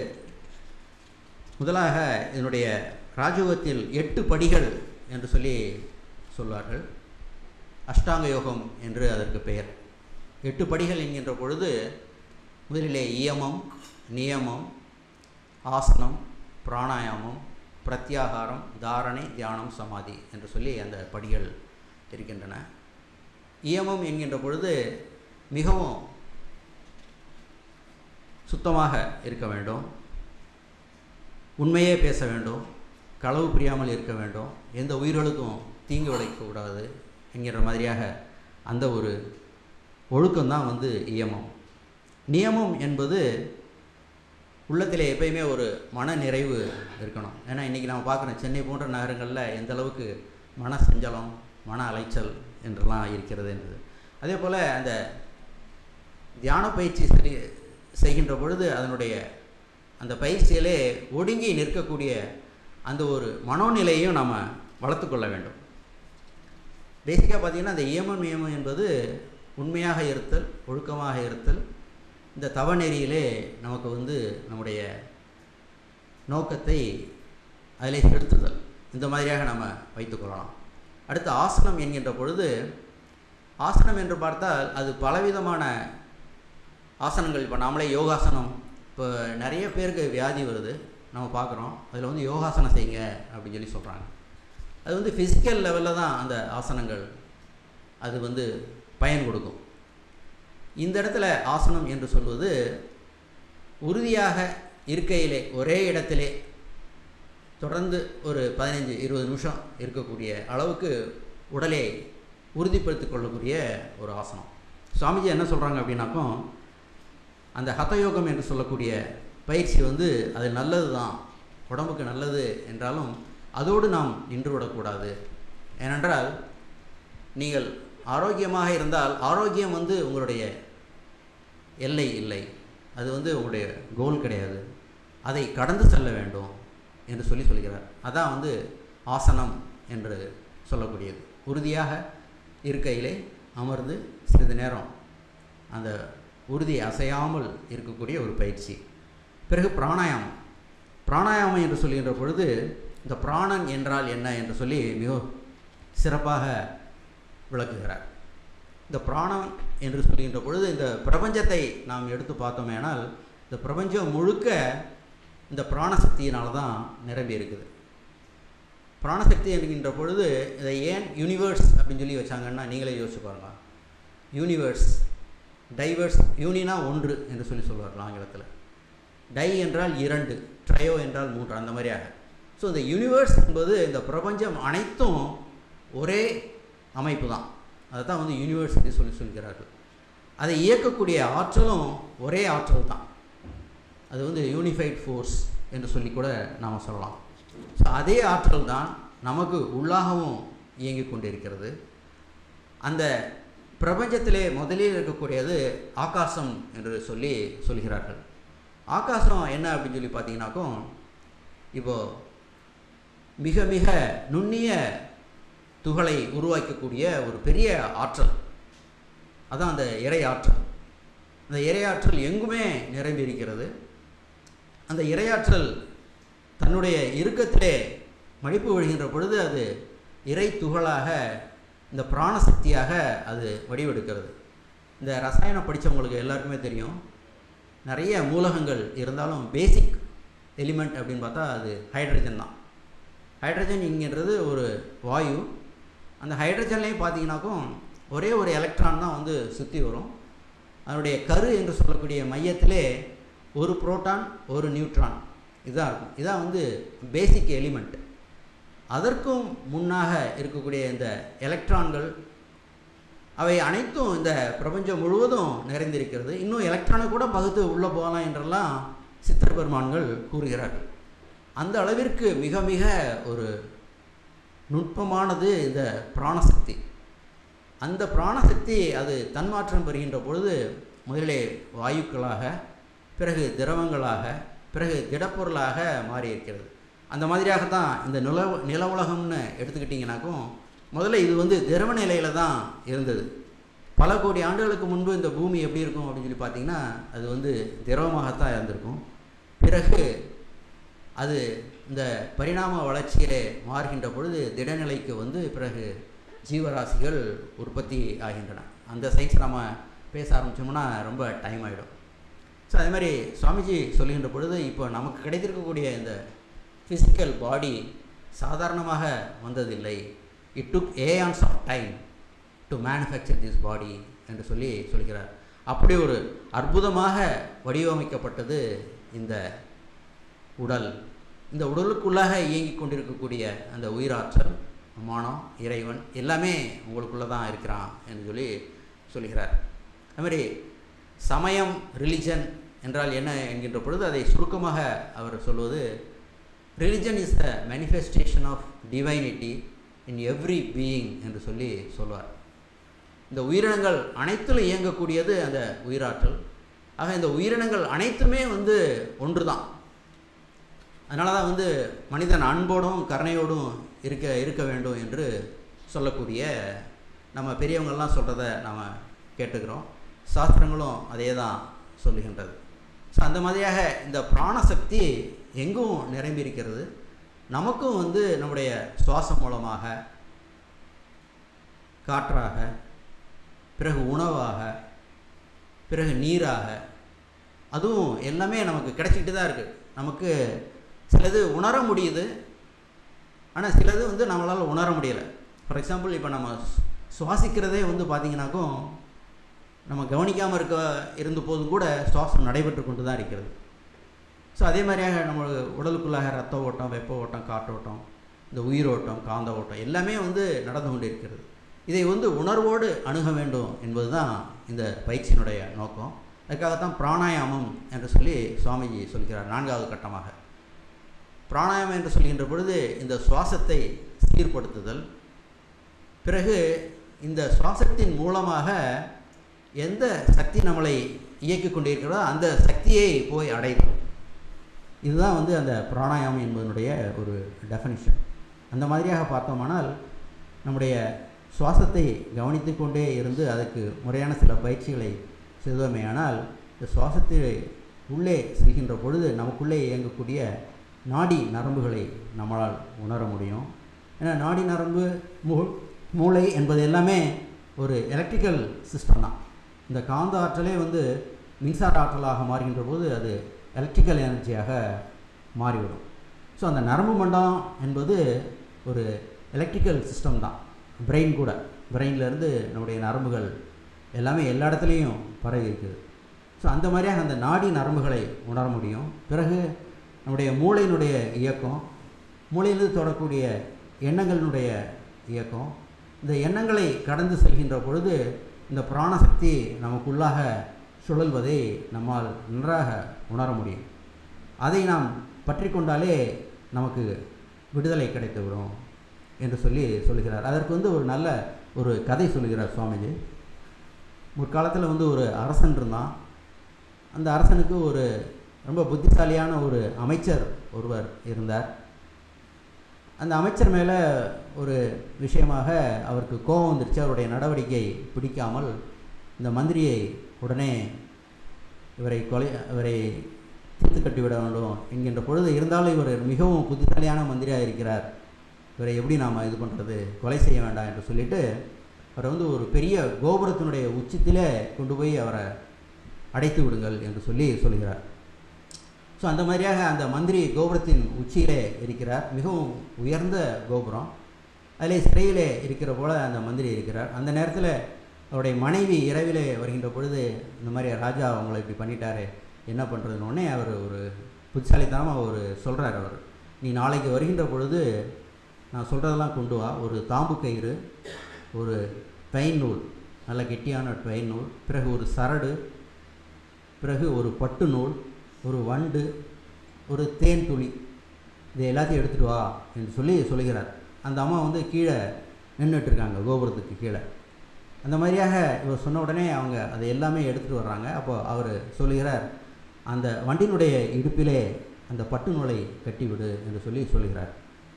முதலாக இதனுடைய ராஜயோகத்தில் 8 படிகள் என்று சொல்வார்கள். அஷ்டாங்க யோகம் என்று அதற்கு பெயர். 8 படிகள் என்கின்ற பொழுது, முதலிலே இயமம், நியமம், ஆசனம், பிராணாயாமம், பிரத்யாகாரம், தாரணை, தியானம், சமாதி என்று அந்த படிகள் இருக்கின்றன. இயமம் என்கின்ற பொழுது மிகவும் சுத்தமாக இருக்க வேண்டும், உண்மையே பேச வேண்டும், களவு புரியாமல் இருக்க வேண்டும், எந்த உயிர்களுக்கும் தீங்கு விளைக்கக்கூடாது என்கிற மாதிரியாக அந்த ஒரு ஒழுக்கம்தான் இயமம். நியமம் என்பது உள்ளத்திலே எப்பயுமே ஒரு மன நிறைவு இருக்கணும். ஏன்னா இன்றைக்கி நம்ம பார்க்குறோம், சென்னை போன்ற நகரங்களில் எந்த அளவுக்கு மன சஞ்சலம், மன அலைச்சல் என்றெல்லாம் இருக்கிறது என்றது. அதே போல் அந்த தியான பயிற்சி செய்கின்ற பொழுது அதனுடைய அந்த பயிற்சியிலே ஒடுங்கி நிற்கக்கூடிய அந்த ஒரு மனோநிலையும் நாம் வளர்த்து கொள்ள வேண்டும். பேசிக்காக பார்த்திங்கன்னா, அந்த நியமம் என்பது உண்மையாக இருத்தல், ஒழுக்கமாக இருத்தல், இந்த தவநெறியிலே நமக்கு நம்முடைய நோக்கத்தை அதிலே செலுத்துதல், இந்த மாதிரியாக நம்ம வைத்துக்கொள்ளலாம். அடுத்து ஆசனம் என்கின்ற பொழுது, ஆசனம் என்று பார்த்தால் அது பலவிதமான ஆசனங்கள். இப்போ நாமளே யோகாசனம், இப்போ நிறைய பேருக்கு வியாதி வருது நம்ம பார்க்குறோம், அதில் யோகாசனம் செய்யுங்க அப்படின்னு சொல்கிறாங்க. அது ஃபிசிக்கல் லெவலில் தான் அந்த ஆசனங்கள் அது பயன் கொடுக்கும். இந்த இடத்துல ஆசனம் என்று சொல்வது உறுதியாக இருக்கையிலே ஒரே இடத்திலே தொடர்ந்து ஒரு 15-20 நிமிஷம் இருக்கக்கூடிய அளவுக்கு உடலை உறுதிப்படுத்திக் கொள்ளக்கூடிய ஒரு ஆசனம். சுவாமிஜி என்ன சொல்கிறாங்க அப்படின்னாக்கும், அந்த ஹதயோகம் என்று சொல்லக்கூடிய பயிற்சி அது நல்லது தான், உடம்புக்கு நல்லது என்றாலும் அதோடு நாம் நின்று விடக்கூடாது. ஏனென்றால் நீங்கள் ஆரோக்கியமாக இருந்தால், ஆரோக்கியம் உங்களுடைய எல்லை இல்லை, அது வந்து உங்களுடைய கோல் கிடையாது, அதை கடந்து செல்ல வேண்டும் என்று சொல்கிறார். அதான் வந்து ஆசனம் என்று சொல்லக்கூடியது. உறுதியாக இருக்கையிலே அமர்ந்து சிறிது நேரம் அந்த உறுதி அசையாமல் இருக்கக்கூடிய ஒரு பயிற்சி. பிறகு பிராணாயாமம். பிராணாயாமம் என்று சொல்கின்ற பொழுது இந்த பிராணன் என்றால் என்ன என்று சொல்லி மிக சிறப்பாக விளக்குகிறார். இந்த பிராணம் என்று சொல்கின்ற பொழுது இந்த பிரபஞ்சத்தை நாம் எடுத்து பார்த்தோமேனால் இந்த பிரபஞ்சம் முழுக்க இந்த பிராணசக்தியினால் தான் நிரம்பி இருக்குது. பிராணசக்தி என்கின்ற பொழுது இதை ஏன் யூனிவர்ஸ் அப்படின்னு சொல்லி வச்சாங்கன்னா நீங்களே யோசிச்சு பாருங்க. யூனிவர்ஸ், டைவர்ஸ், யூனினா ஒன்று என்று சொல்லுவார்கள் ஆங்கிலத்தில். டை என்றால் 2, ட்ரையோ என்றால் 3, அந்த மாதிரியாக. ஸோ இந்த யூனிவர்ஸ் என்பது இந்த பிரபஞ்சம் அனைத்தும் ஒரே அமைப்பு தான். அதை தான் வந்து யூனிவர்ஸ் என்று சொல்கிறார்கள். அதை இயக்கக்கூடிய ஆற்றலும் ஒரே ஆற்றல் தான். அது வந்து யூனிஃபைட் ஃபோர்ஸ் என்று சொல்லி கூட நாம் சொல்லலாம். ஸோ அதே ஆற்றல் தான் நமக்கு உள்ளாகவும் இயங்கி கொண்டிருக்கிறது. அந்த பிரபஞ்சத்திலே முதலில் இருக்கக்கூடியது ஆகாசம் என்று சொல்கிறார்கள். ஆகாசம் என்ன அப்படின்னு சொல்லி பார்த்தீங்கன்னாக்கும், இப்போது மிக மிக நுண்ணிய துகளை உருவாக்கக்கூடிய ஒரு பெரிய ஆற்றல், அதான் அந்த இறை ஆற்றல். அந்த இறையாற்றல் எங்குமே நிரம்பி இருக்கிறது. அந்த இறையாற்றல் தன்னுடைய இறுக்கத்திலே மடிப்பு விழுகின்ற பொழுது அது இறை துகளாக, இந்த பிராணசக்தியாக அது வடிவெடுக்கிறது. இந்த ரசாயனம் படித்தவங்களுக்கு எல்லாருக்குமே தெரியும், நிறைய மூலகங்கள் இருந்தாலும் பேசிக் எலிமெண்ட் அப்படின்னு பார்த்தா அது ஹைட்ரஜன் தான். ஹைட்ரஜன் இங்கன்றது ஒரு வாயு. அந்த ஹைட்ரஜன்லேயும் பார்த்தீங்கன்னாக்கும் ஒரே ஒரு எலக்ட்ரான் தான் வந்து சுற்றி வரும். அதனுடைய கரு என்று சொல்லக்கூடிய மையத்திலே ஒரு புரோட்டான் ஒரு நியூட்ரான் இதாக இருக்கும். இதான் வந்து பேசிக் எலிமெண்ட். அதற்கும் முன்னாக இருக்கக்கூடிய இந்த எலக்ட்ரான்கள் அவை அனைத்தும் இந்த பிரபஞ்சம் முழுவதும் நிறைந்திருக்கிறது. இன்னும் எலக்ட்ரானை கூட பகுத்து உள்ளே போகலாம் என்றெல்லாம் சித்தர் பெருமான்கள் கூறுகிறார்கள். அந்த அளவிற்கு மிக மிக ஒரு நுட்பமானது இந்த பிராணசக்தி. அந்த பிராணசக்தி அது தன்மாற்றம் பெறுகின்ற பொழுது முதலிலே வாயுக்களாக, பிறகு திரவங்களாக, பிறகு திடப்பொருளாக மாறி இருக்கிறது. அந்த மாதிரியாகத்தான் இந்த நில உலகம்னு எடுத்துக்கிட்டிங்கனாக்கும் முதல்ல இது வந்து திரவ நிலையில் தான் இருந்தது. பல கோடி ஆண்டுகளுக்கு முன்பு இந்த பூமி எப்படி இருக்கும் அப்படின்னு சொல்லி பார்த்தீங்கன்னா அது வந்து திரவமாகத்தான் இருந்திருக்கும். பிறகு அது இந்த பரிணாம வளர்ச்சியிலே மாறுகின்ற பொழுது திடநிலைக்கு வந்து பிறகு ஜீவராசிகள் உற்பத்தி ஆகின்றன. அந்த சயின்ஸ் நம்ம பேச ஆரம்பித்தோம்னா ரொம்ப டைம் ஆகிடும். ஸோ அதே மாதிரி சுவாமிஜி சொல்லுகின்ற பொழுது இப்போ நமக்கு கிடைத்திருக்கக்கூடிய இந்த ஃபிசிக்கல் பாடி சாதாரணமாக வந்ததில்லை. It took aeons of time to manufacture this body என்று சொல்கிறார். அப்படி ஒரு அற்புதமாக வடிவமைக்கப்பட்டது இந்த உடல். இந்த உடலுக்குள்ளாக இயங்கி கொண்டிருக்கக்கூடிய அந்த உயிராற்றல், மானம், இறைவன் எல்லாமே உங்களுக்குள்ளே தான் இருக்கிறான் என்று சொல்கிறார். அதுமாதிரி சமயம், ரிலிஜன் என்றால் என்ன என்கின்ற பொழுது அதை சுருக்கமாக அவர் சொல்வது, religion is the manifestation of divinity in every being என்று சொல்வார். இந்த உயிரினங்கள் அனைத்திலும் இயங்கக்கூடியது அந்த உயிராற்றல். ஆக இந்த உயிரினங்கள் அனைத்துமே வந்து ஒன்று தான். அதனால தான் வந்து மனிதன் அன்போடும் கருணையோடும் இருக்க வேண்டும் என்று சொல்லக்கூடிய நம்ம பெரியவங்கள்லாம் சொல்கிறத நாம் கேட்டுக்கிறோம். சாஸ்திரங்களும் அதே தான் சொல்லுகின்றது. ஸோ அந்த மாதிரியாக இந்த பிராணசக்தி எங்கும் நிரம்பி இருக்கிறது. நமக்கும் வந்து நம்முடைய சுவாசம் மூலமாக, காற்றாக, பிறகு உணவாக, பிறகு நீராக, அதுவும் எல்லாமே நமக்கு கிடைச்சிக்கிட்டு தான் இருக்குது. நமக்கு சிலது உணர முடியுது, ஆனால் சிலது வந்து நம்மளால் உணர முடியலை. ஃபார் எக்ஸாம்பிள் இப்போ நம்ம சுவாசிக்கிறதே வந்து பார்த்திங்கனாக்கும் நம்ம கவனிக்காமல் இருந்த போதும் கூட சுவாசம் நடைபெற்று கொண்டு தான் இருக்கிறது. ஸோ அதே மாதிரியாக நம்ம உடலுக்குள்ளாக ரத்த ஓட்டம், வெப்ப ஓட்டம், காற்றோட்டம், இந்த உயிரோட்டம், காந்த ஓட்டம் எல்லாமே வந்து நடந்து கொண்டு இருக்கிறது. இதை வந்து உணர்வோடு அணுக வேண்டும் என்பது தான் இந்த பயிற்சியினுடைய நோக்கம். அதுக்காகத்தான் பிராணாயாமம் என்று சுவாமிஜி சொல்கிறார். 4வது கட்டமாக பிராணாயாமம் என்று சொல்கின்ற பொழுது இந்த சுவாசத்தை சீர்படுத்துதல், பிறகு இந்த சுவாசத்தின் மூலமாக எந்த சக்தி நம்மளை இயக்கி கொண்டிருக்கிறதோ அந்த சக்தியை போய் அடையும். இதுதான் வந்து அந்த பிராணாயாமம் என்பதனுடைய ஒரு டெஃபனிஷன். அந்த மாதிரியாக பார்த்தோமானால் நம்முடைய சுவாசத்தை கவனித்து கொண்டே இருந்து அதுக்கு முறையான சில பயிற்சிகளை செய்தோமேயானால் இந்த சுவாசத்தை உள்ளே செல்கின்ற பொழுது நமக்குள்ளே இயங்கக்கூடிய நாடி நரம்புகளை நம்மளால் உணர முடியும். ஏன்னா நாடி நரம்பு மூளை என்பது எல்லாமே ஒரு எலக்ட்ரிக்கல் சிஸ்டம் தான். இந்த காந்த ஆற்றலே வந்து மின்சார ஆற்றலாக மாறுகின்ற போது அது எலக்ட்ரிக்கல் எனர்ஜியாக மாறிவிடும். ஸோ அந்த நரம்பு மண்டலம் என்பது ஒரு எலக்ட்ரிக்கல் சிஸ்டம் தான். பிரெயின் கூட, பிரெயின்லேருந்து நம்முடைய நரம்புகள் எல்லாமே எல்லா இடத்துலையும் பரவி இருக்குது. ஸோ அந்த மாதிரியாக அந்த நாடி நரம்புகளை உணர முடியும். பிறகு நம்முடைய மூளையினுடைய இயக்கம், மூளையிலிருந்து தொடரக்கூடிய எண்ணங்களினுடைய இயக்கம், இந்த எண்ணங்களை கடந்து செல்கின்ற பொழுது இந்த பிராணசக்தி நமக்குள்ளாக சுழல்வதை நம்மால் நன்றாக உணர முடியும். அதை நாம் பற்றி கொண்டாலே நமக்கு விடுதலை கிடைத்துவிடும் என்று சொல்லுகிறார். அதற்கு வந்து ஒரு நல்ல ஒரு கதை சொல்லுகிறார் சுவாமிஜி. முற்காலத்தில் வந்து ஒரு அரசன் இருந்தான். அந்த அரசனுக்கு ஒரு ரொம்ப புத்திசாலியான ஒரு அமைச்சர் ஒருவர் இருந்தார். அந்த அமைச்சர் மேலே ஒரு விஷயமாக அவருக்கு கோபம் வந்துருச்சு. அவருடைய நடவடிக்கை பிடிக்காமல் இந்த மந்திரியை உடனே இவரை தீர்த்து கட்டிவிட வேண்டும் என்கின்ற பொழுது, இருந்தாலும் இவர் மிகவும் புத்திசாலியான மந்திரியாக இருக்கிறார், இவரை எப்படி நாம் இது பண்ணுறது, கொலை செய்ய வேண்டாம் என்று சொல்லிவிட்டு அவரை வந்து ஒரு பெரிய கோபுரத்தினுடைய உச்சத்திலே கொண்டு போய் அவரை அடைத்து விடுங்கள் என்று சொல்லுகிறார். ஸோ அந்த மாதிரியாக அந்த மந்திரி கோபுரத்தின் உச்சியிலே இருக்கிறார். மிகவும் உயர்ந்த கோபுரம். அதிலே சிறையிலே இருக்கிற போல அந்த மந்திரி இருக்கிறார். அந்த நேரத்தில் அவருடைய மனைவி இரவிலே வருகின்ற பொழுது, இந்த மாதிரி ராஜா அவங்களை இப்படி பண்ணிட்டாரு, என்ன பண்ணுறதுன்னு அவர் ஒரு புத்திசாலித்தனமாக அவர் சொல்கிறார். அவர், நீ நாளைக்கு வருகின்ற பொழுது நான் சொல்கிறதெல்லாம் கொண்டு வா. ஒரு தாம்பு கயிறு, ஒரு ட்ரெயின் நூல், நல்ல கெட்டியான ட்ரெயின் நூல், பிறகு ஒரு சரடு, பிறகு ஒரு பட்டு நூல், ஒரு வண்டு, ஒரு தேன் துளி, இதை எல்லாத்தையும் எடுத்துகிட்டு வா என்று சொல்லுகிறார். அந்த அம்மா வந்து கீழே நின்றுட்டுருக்காங்க, கோபுரத்துக்கு கீழே. அந்த மாதிரியாக இவர் சொன்ன உடனே அவங்க அதை எல்லாமே எடுத்துகிட்டு வர்றாங்க. அப்போ அவர் சொல்லுகிறார், அந்த வண்டியினுடைய இடுப்பிலே அந்த பட்டு நூலை கட்டிவிடு என்று சொல்லுகிறார்.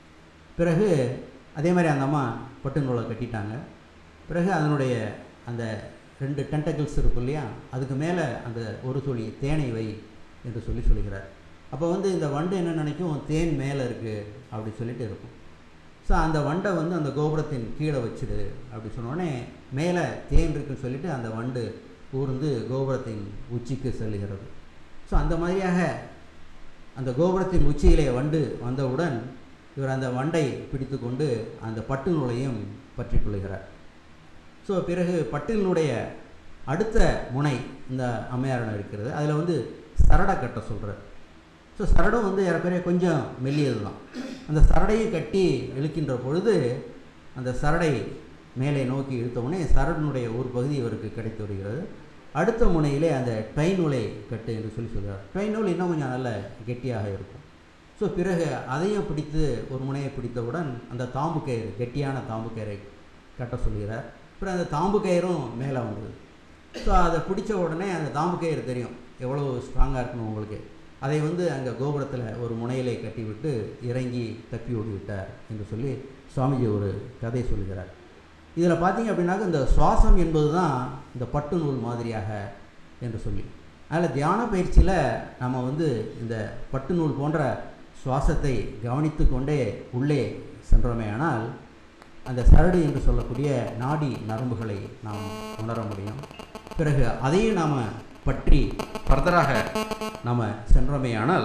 பிறகு அதே மாதிரி அந்த அம்மா பட்டு நூலை கட்டிட்டாங்க. பிறகு அதனுடைய அந்த 2 டென்டக்கிள்ஸ் இருக்கும் இல்லையா, அதுக்கு மேலே அந்த ஒரு துளி தேனை வை என்று சொல்லுகிறார். அப்போ வந்து இந்த வண்டு என்ன நினைக்கும், தேன் மேலே இருக்குது அப்படி சொல்லிட்டு இருக்கும். ஸோ அந்த வண்டை வந்து அந்த கோபுரத்தின் கீழே வச்சுடு அப்படி சொன்னோடனே மேலே தேன் இருக்குன்னு சொல்லிவிட்டு அந்த வண்டு ஊர்ந்து கோபுரத்தின் உச்சிக்கு செல்லுகிறது. ஸோ அந்த மாதிரியாக அந்த கோபுரத்தின் உச்சியிலே வண்டு வந்தவுடன் இவர் அந்த வண்டை பிடித்து கொண்டு அந்த பட்டு நூலையும் பற்றி கொள்கிறார். ஸோ பிறகு பட்டினுடைய அடுத்த முனை இந்த அம்மையாரன் இருக்கிறது. அதில் வந்து சரடை கட்ட சொல்கிறார். ஸோ சரடம் வந்து ஏறக்குறைய கொஞ்சம் மெல்லியது தான். அந்த சரடையும் கட்டி இழுக்கின்ற பொழுது அந்த சரடை மேலே நோக்கி இழுத்தவுடனே சரடனுடைய ஒரு பகுதி இவருக்கு கிடைத்து வருகிறது. அடுத்த முனையிலே அந்த ட்ரெயின் நூலை கட்டு என்று சொல்கிறார். ட்ரெயின் நூல் இன்னும் கொஞ்சம் நல்ல கெட்டியாக இருக்கும். ஸோ பிறகு அதையும் பிடித்து ஒரு முனையை பிடித்தவுடன் அந்த தாம்பு கயிறு, கெட்டியான தாம்பு கயிறை கட்ட சொல்கிறார். அப்புறம் அந்த தாம்பு கயிறும் மேலே வந்தது. ஸோ அதை பிடிச்ச உடனே அந்த தாம்பு கயிறு தெரியும் எவ்வளோ ஸ்ட்ராங்காக இருக்கணும் உங்களுக்கு. அதை வந்து அங்கே கோபுரத்தில் ஒரு முனையிலே கட்டிவிட்டு இறங்கி தப்பி ஓடிவிட்டார் என்று சுவாமிஜி ஒரு கதை சொல்கிறார். இதில் பார்த்தீங்க அப்படின்னாக்க இந்த சுவாசம் என்பது தான் இந்த பட்டு நூல் மாதிரியாக என்று அதில் தியான பயிற்சியில் நம்ம வந்து இந்த பட்டு நூல் போன்ற சுவாசத்தை கவனித்து கொண்டே உள்ளே சென்றோமே ஆனால் அந்த சரடு என்று சொல்லக்கூடிய நாடி நரம்புகளை நாம் உணர முடியும். பிறகு அதையும் நாம் பற்றி ஃபர்தராக நாம் சென்றோமே ஆனால்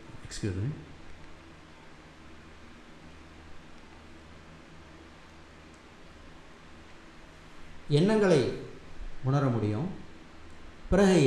எண்ணங்களை உணர முடியும். பிறகு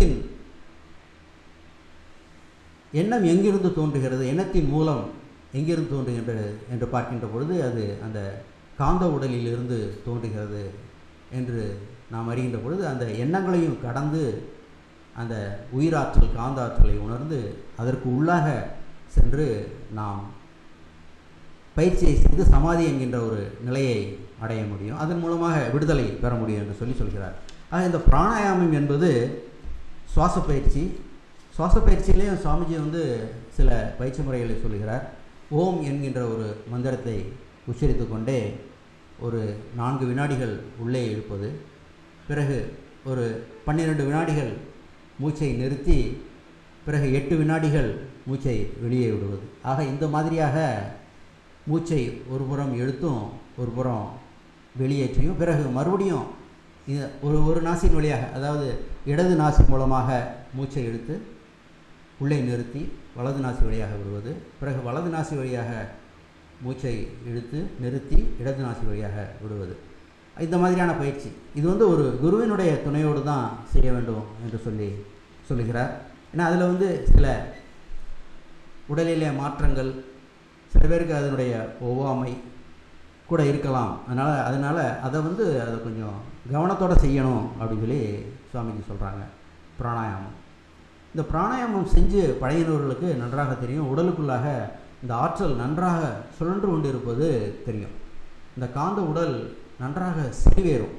எண்ணம் எங்கிருந்து தோன்றுகிறது, எண்ணத்தின் மூலம் எங்கிருந்து தோன்றுகின்றது என்று பார்க்கின்ற பொழுது அது அந்த காந்த உடலிலிருந்து தோன்றுகிறது என்று நாம் அறிகின்ற பொழுது அந்த எண்ணங்களையும் கடந்து அந்த உயிராற்றல் காந்த ஆற்றலை உணர்ந்து அதற்கு உள்ளாக சென்று நாம் பயிற்சியை செய்து சமாதி என்கின்ற ஒரு நிலையை அடைய முடியும். அதன் மூலமாக விடுதலை பெற முடியும் என்று சொல்கிறார். ஆக இந்த பிராணாயாமம் என்பது சுவாச பயிற்சி. சுவாச பயிற்சியிலையும் சுவாமிஜி வந்து சில பயிற்சி முறைகளை சொல்கிறார். ஓம் என்கின்ற ஒரு மந்திரத்தை உச்சரித்து கொண்டே ஒரு 4 வினாடிகள் உள்ளே இழுப்பது, பிறகு ஒரு 12 வினாடிகள் மூச்சை நிறுத்தி, பிறகு 8 வினாடிகள் மூச்சை வெளியே விடுவது. ஆக இந்த மாதிரியாக மூச்சை ஒரு புறம் இழுத்தும் ஒரு புறம் வெளியேற்றியும், பிறகு மறுபடியும் ஒரு நாசின் வழியாக, அதாவது இடது நாசி மூலமாக மூச்சை இழுத்து உள்ளே நிறுத்தி வலது நாசி வழியாக விடுவது, பிறகு வலது நாசி வழியாக மூச்சை இழுத்து நிறுத்தி இடது நாசி வழியாக விடுவது. இந்த மாதிரியான பயிற்சி இது வந்து ஒரு குருவினுடைய துணையோடு தான் செய்ய வேண்டும் என்று சொல்லுகிறார். ஏன்னா அதில் வந்து சில உடலிலே மாற்றங்கள், சில பேருக்கு அதனுடைய ஒவ்வாமை கூட இருக்கலாம். அதனால் அதை கொஞ்சம் கவனத்தோடு செய்யணும் அப்படின்னு சொல்லி சுவாமிஜி சொல்கிறாங்க. பிராணாயாமம், இந்த பிராணாயாமம் செஞ்சு பழகினவர்களுக்கு நன்றாக தெரியும், உடலுக்குள்ளாக இந்த ஆற்றல் நன்றாக சுழன்று கொண்டு இருப்பது தெரியும். இந்த காந்த உடல் நன்றாக சிறிவேறும்.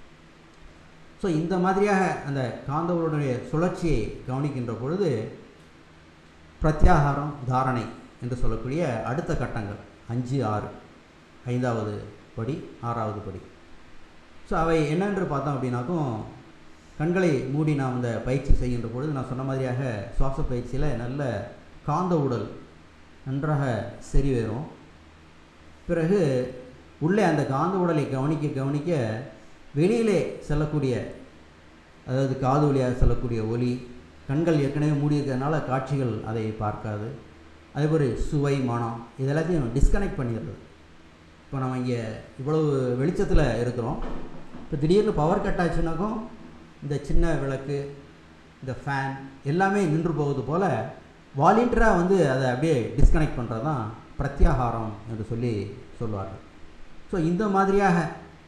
ஸோ இந்த மாதிரியாக அந்த காந்த உடலுடைய சுழற்சியை கவனிக்கின்ற பொழுது பிரத்யாகாரம், தாரணை என்று சொல்லக்கூடிய அடுத்த கட்டங்கள் 5, 6, 5வது படி, 6வது படி. ஸோ அவை என்னென்று பார்த்தோம் அப்படின்னாக்கும், கண்களை மூடி நாம் இந்த பயிற்சி செய்கின்ற பொழுது நான் சொன்ன மாதிரியாக சுவாச பயிற்சியில் நல்ல காந்த உடல் நன்றாக செறிவேறும். பிறகு உள்ளே அந்த காந்த உடலை கவனிக்க வெளியிலே செல்லக்கூடிய, அதாவது காது வழியாக செல்லக்கூடிய ஒலி, கண்கள் ஏற்கனவே மூடியிருக்கிறதுனால காட்சிகள் அதை பார்க்காது. அதேபோல் சுவை, மனம் இதெல்லாத்தையும் டிஸ்கனெக்ட் பண்ணிடுறது. இப்போ நம்ம இங்கே இவ்வளவு வெளிச்சத்தில் இருக்கிறோம், இப்போ திடீர்னு பவர் கட் ஆச்சுனாக்கும் இந்த சின்ன விளக்கு, இந்த ஃபேன் எல்லாமே நின்று போவது போல் வாலண்டியராக வந்து அதை அப்படியே டிஸ்கனெக்ட் பண்ணுறது தான் பிரத்யாகாரம் என்று சொல்லுவார்கள். ஸோ இந்த மாதிரியாக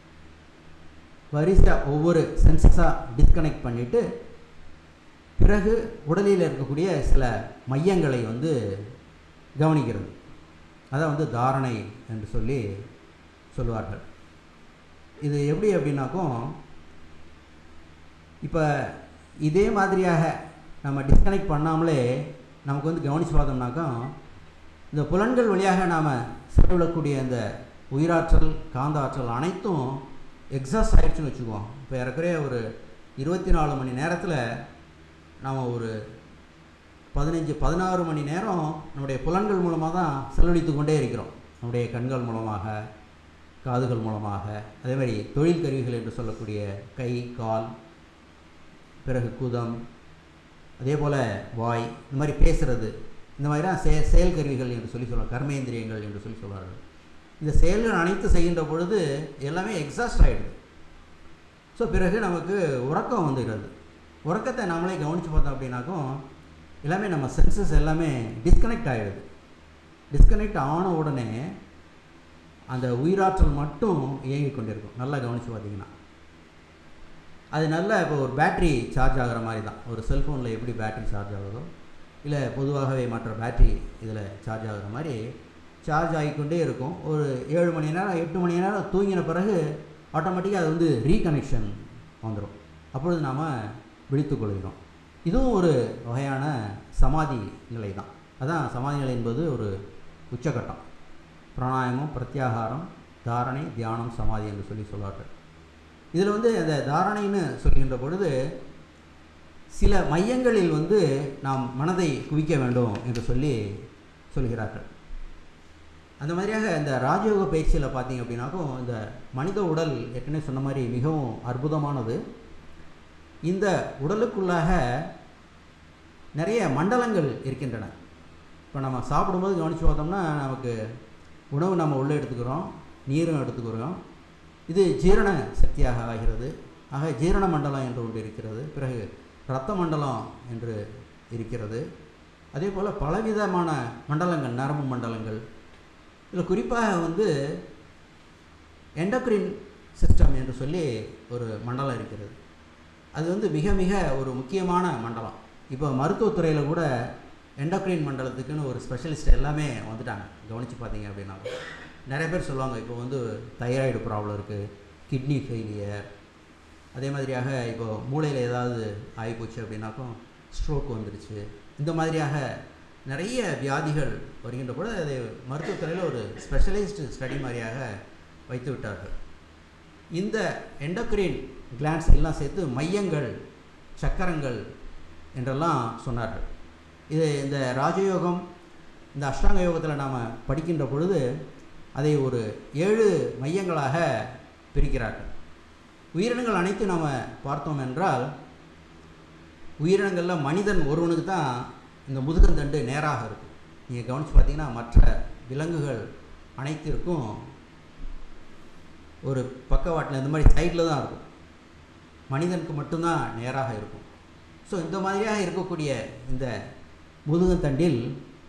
வரிசையாக ஒவ்வொரு சென்சஸாக டிஸ்கனெக்ட் பண்ணிவிட்டு, பிறகு உடலில் இருக்கக்கூடிய சில மையங்களை வந்து கவனிக்கிறது. அதை வந்து தாரணை என்று சொல்லுவார்கள். இது எப்படி அப்படின்னாக்கும், இப்போ இதே மாதிரியாக நம்ம டிஸ்கனெக்ட் பண்ணாமலே நமக்கு வந்து கவனித்து பார்த்தோம்னாக்கா, இந்த புலன்கள் வழியாக நாம் செலவிடக்கூடிய இந்த உயிராற்றல், காந்த ஆற்றல் அனைத்தும் எக்ஸாஸ்ட் ஆகிடுச்சுன்னு வச்சுக்குவோம். இப்போ ஏறக்குறைய ஒரு 24 மணி நேரத்தில் நாம் ஒரு 15-16 மணி நேரம் நம்முடைய புலன்கள் மூலமாக தான் செலவழித்து கொண்டே இருக்கிறோம். நம்முடைய கண்கள் மூலமாக, காதுகள் மூலமாக, அதே மாதிரி தொழில் கருவிகள் என்று சொல்லக்கூடிய கை, கால், பிறகு குதம், அதே போல் வாய், இந்த மாதிரி பேசுகிறது, இந்த மாதிரி தான் செயல் கருவிகள் என்று சொல்லுவாங்க, கர்மேந்திரியங்கள் என்று சொல்வார்கள். இந்த செயல்கள் அனைத்து செய்கின்ற பொழுது எல்லாமே எக்ஸாஸ்ட் ஆகிடுது. ஸோ பிறகு நமக்கு உறக்கம் வந்துடுறது. உறக்கத்தை நம்மளே கவனித்து பார்த்தோம் அப்படின்னாக்கும் எல்லாமே நம்ம சென்சஸ் எல்லாமே டிஸ்கனெக்ட் ஆகிடுது. டிஸ்கனெக்ட் ஆன உடனே அந்த உயிராற்றல் மட்டும் இயங்கி கொண்டிருக்கும். நல்லா கவனித்து பார்த்தீங்கன்னா அது நல்லா இப்போ ஒரு பேட்ரி சார்ஜ் ஆகிற மாதிரி தான். ஒரு செல்ஃபோனில் எப்படி பேட்ரி சார்ஜ் ஆகுதோ, இல்லை பொதுவாகவே மற்ற பேட்ரி இதில் சார்ஜ் ஆகிற மாதிரி சார்ஜ் ஆகிக்கொண்டே இருக்கும். ஒரு 7 மணி நேரம் 8 மணி நேரம் தூங்கின பிறகு ஆட்டோமேட்டிக்காக அது வந்து ரீகனெக்ஷன் வந்துடும். அப்பொழுது நாம் விழித்துக் கொள்கிறோம். இதுவும் ஒரு வகையான சமாதி நிலை தான். அதான் சமாதி நிலை என்பது ஒரு உச்சகட்டம். பிராணாயாமம், பிரத்யாகாரம், தாரணை, தியானம், சமாதி என்று சொல்வார்கள். இதில் வந்து அந்த தாரணைன்னு சொல்கின்ற பொழுது சில மையங்களில் வந்து நாம் மனதை குவிக்க வேண்டும் என்று சொல்கிறார்கள். அந்த மாதிரியாக இந்த ராஜயோக பயிற்சியில் பார்த்தீங்க அப்படின்னாக்கும், இந்த மனித உடல் ஏற்கனவே சொன்ன மாதிரி மிகவும் அற்புதமானது. இந்த உடலுக்குள்ளாக நிறைய மண்டலங்கள் இருக்கின்றன. இப்போ நம்ம சாப்பிடும்போது கவனித்து பார்த்தோம்னா, நமக்கு உணவு நம்ம உள்ளே எடுத்துக்கிறோம், நீரும் எடுத்துக்கிறோம். இது ஜீரண சக்தியாக ஆகிறது. ஆக ஜீரண மண்டலம் என்று ஒன்று இருக்கிறது. பிறகு இரத்த மண்டலம் என்று இருக்கிறது. அதே போல் பலவிதமான மண்டலங்கள், நரம்பு மண்டலங்கள். இதில் குறிப்பாக வந்து எண்டோக்ரின் சிஸ்டம் என்று ஒரு மண்டலம் இருக்கிறது. அது வந்து மிக மிக ஒரு முக்கியமான மண்டலம். இப்போ மருத்துவத்துறையில் கூட எண்டோக்ரின் மண்டலத்துக்குன்னு ஒரு ஸ்பெஷலிஸ்ட் எல்லாமே வந்துட்டாங்க. கவனித்து பார்த்தீங்க அப்படின்னா நிறைய பேர் சொல்லுவாங்க, இப்போ வந்து தைராய்டு ப்ராப்ளம் இருக்குது, கிட்னி ஃபெயிலியர், அதே மாதிரியாக இப்போது மூளையில் ஏதாவது ஆகிப்போச்சு அப்படின்னாக்கும் ஸ்ட்ரோக் வந்துடுச்சு. இந்த மாதிரியாக நிறைய வியாதிகள் வருகின்ற போது அதை மருத்துவத்துறையில் ஒரு ஸ்பெஷலைஸ்டு ஸ்டடி மாதிரியாக வைத்து விட்டார்கள். இந்த எண்டோக்ரைன் கிளாண்ட்ஸ் எல்லாம் சேர்த்து மையங்கள், சக்கரங்கள் என்றெல்லாம் சொன்னார்கள். இது இந்த ராஜயோகம், இந்த அஷ்டாங்க யோகத்தில் நாம் படிக்கின்ற பொழுது அதை ஒரு 7 மையங்களாக பிரிக்கிறார்கள். உயிரினங்கள் அனைத்தும் நாம் பார்த்தோம் என்றால், உயிரினங்களில் மனிதன் ஒருவனுக்கு தான் இந்த முதுகந்தண்டு நேராக இருக்கும். நீங்கள் கவனித்து பார்த்தீங்கன்னா மற்ற விலங்குகள் அனைத்திற்கும் ஒரு பக்கவாட்டில் இந்த மாதிரி சைடில் தான் இருக்கும். மனிதனுக்கு மட்டும்தான் நேராக இருக்கும். ஸோ இந்த மாதிரியாக இருக்கக்கூடிய இந்த முதுகந்தண்டில்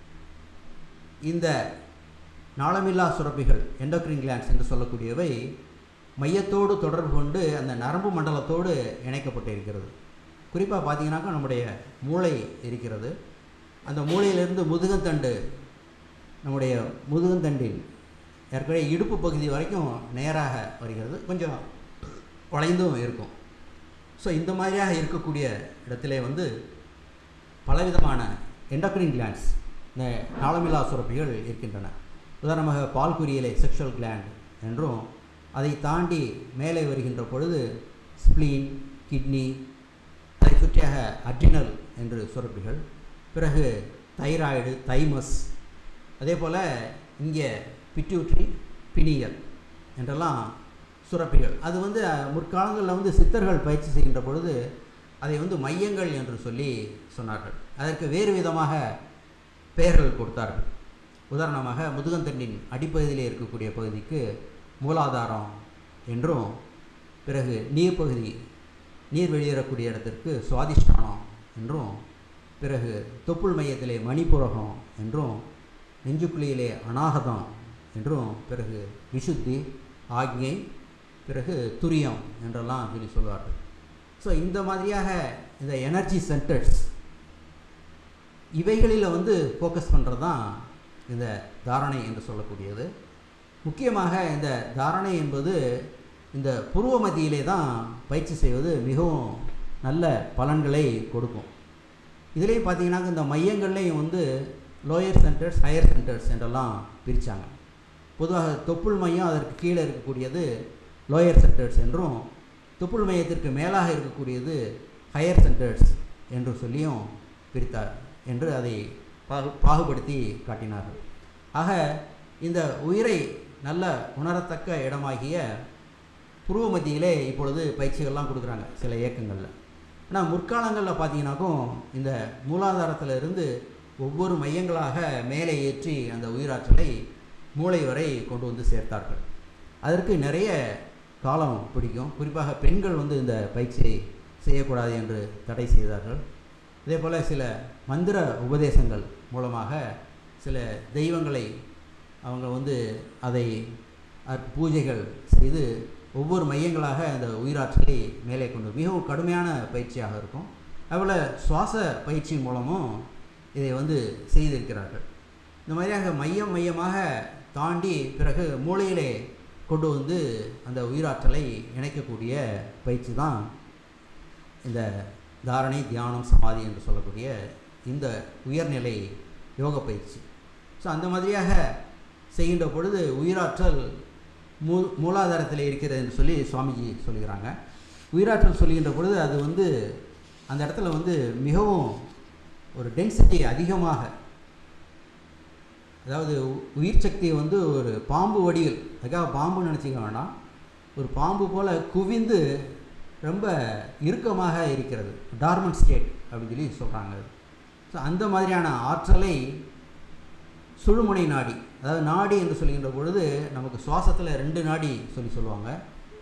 இந்த நாளமில்லா சுரப்பிகள், எண்டோக்ரைன் கிளாண்ட்ஸ் என்று சொல்லக்கூடியவை மையத்தோடு தொடர்பு கொண்டு அந்த நரம்பு மண்டலத்தோடு இணைக்கப்பட்டு இருக்கிறது. குறிப்பாக பார்த்தீங்கன்னாக்கா நம்முடைய மூளை இருக்கிறது. அந்த மூளையிலிருந்து முதுகந்தண்டு, நம்முடைய முதுகந்தண்டின் ஏற்கனவே இடுப்பு பகுதி வரைக்கும் நேராக வருகிறது, கொஞ்சம் வளைந்தும் இருக்கும். ஸோ இந்த மாதிரியாக இருக்கக்கூடிய இடத்திலே வந்து பலவிதமான எண்டோக்ரைன் கிளாண்ட்ஸ், இந்த நாளமில்லா சுரப்பிகள் இருக்கின்றன. உதாரணமாக பால்குறியிலே செக்ஷுவல் கிளாண்ட் என்றும், அதை தாண்டி மேலே வருகின்ற பொழுது ஸ்ப்ளீன், கிட்னி, அதை சுற்றியாக அட்ரினல் என்று சுரப்பிகள், பிறகு தைராய்டு, தைமஸ், அதே போல் இங்கே பிட்யூட்ரி, பினியல் என்றெல்லாம் சுரப்பிகள். அது வந்து முற்காலங்களில் வந்து சித்தர்கள் பயிற்சி செய்கின்ற பொழுது அதை வந்து மையங்கள் என்று சொல்லி சொன்னார்கள். அதற்கு வேறு விதமாக பெயர்கள் கொடுத்தார்கள். உதாரணமாக முதுகந்தண்டின் அடிப்பகுதியிலே இருக்கக்கூடிய பகுதிக்கு மூலாதாரம் என்றும், பிறகு நீர்ப்பகுதி, நீர் வெளியேறக்கூடிய இடத்திற்கு சுவாதிஷ்டானம் என்றும், பிறகு தொப்புள் மையத்திலே மணிப்புரகம் என்றும், நெஞ்சுக்குழியிலே அநாகதம் என்றும், பிறகு விசுத்தி, ஆக்ஞை, பிறகு துரியம் என்றெல்லாம் சொல்லி சொல்வார்கள். ஸோ இந்த மாதிரியாக இந்த எனர்ஜி சென்டர்ஸ் இவைகளில் வந்து ஃபோக்கஸ் பண்ணுறது தான் இந்த தாரணை என்று சொல்லக்கூடியது. முக்கியமாக இந்த தாரணை என்பது இந்த புருவ மத்தியிலே தான் பயிற்சி செய்வது மிகவும் நல்ல பலன்களை கொடுக்கும். இதிலேயும் பார்த்தீங்கன்னா இந்த மையங்கள்லேயும் வந்து லோயர் சென்டர்ஸ், ஹையர் சென்டர்ஸ் என்றெல்லாம் பிரித்தாங்க. பொதுவாக தொப்புள் மையம் அதற்கு கீழே இருக்கக்கூடியது லோயர் சென்டர்ஸ் என்றும், தொப்புள் மையத்திற்கு மேலாக இருக்கக்கூடியது ஹையர் சென்டர்ஸ் என்று சொல்லியும் பிரித்தார் என்று அதை பாகுபடுத்தி காட்டினார்கள். ஆக இந்த உயிரை நல்ல உணரத்தக்க இடமாகிய புருவ மத்தியிலே இப்பொழுது பயிற்சிகள்லாம் கொடுக்குறாங்க சில இயக்கங்களில். ஆனால் முற்காலங்களில் பார்த்தீங்கன்னாக்கும் இந்த மூலாதாரத்தில் இருந்து ஒவ்வொரு மையங்களாக மேலே ஏற்றி அந்த உயிராற்றலை மூளை வரை கொண்டு வந்து சேர்த்தார்கள். அதற்கு நிறைய காலம் பிடிக்கும். குறிப்பாக பெண்கள் வந்து இந்த பயிற்சியை செய்யக்கூடாது என்று தடை செய்தார்கள். இதே போல் சில மந்திர உபதேசங்கள் மூலமாக சில தெய்வங்களை அவங்க வந்து அதை பூஜைகள் செய்து ஒவ்வொரு மையங்களாக அந்த உயிராற்றலை மேலே கொண்டு மிகவும் கடுமையான பயிற்சியாக இருக்கும். அதுபோல் சுவாச பயிற்சியின் மூலமும் இதை வந்து செய்திருக்கிறார்கள். இந்த மாதிரியாக மையமாக தாண்டி பிறகு மூளையிலே கொண்டு வந்து அந்த உயிராற்றலை இணைக்கக்கூடிய பயிற்சி தான் இந்த தாரணை, தியானம், சமாதி என்று சொல்லக்கூடிய இந்த உயர்நிலை யோக பயிற்சி. ஸோ அந்த மாதிரியாக செய்கின்ற பொழுது உயிராற்றல் மூலாதாரத்தில் இருக்கிறது என்று சொல்லி சுவாமிஜி சொல்லுகிறாங்க. உயிராற்றல் சொல்கின்ற பொழுது அது வந்து அந்த இடத்துல வந்து மிகவும் ஒரு டென்சிட்டி அதிகமாக, அதாவது உயிர் சக்தியை வந்து ஒரு பாம்பு வடிவில், அதுக்காக பாம்புன்னு நினச்சிக்க வேண்டாம், ஒரு பாம்பு போல் குவிந்து ரொம்ப இறுக்கமாக இருக்கிறது, டார்மன்ட் ஸ்டேட் அப்படின்னு சொல்லி சொல்கிறாங்க. ஸோ அந்த மாதிரியான ஆற்றலை சுழுமுனை நாடி, அதாவது நாடி என்று சொல்கின்ற பொழுது நமக்கு சுவாசத்தில் 2 நாடி சொல்லுவாங்க.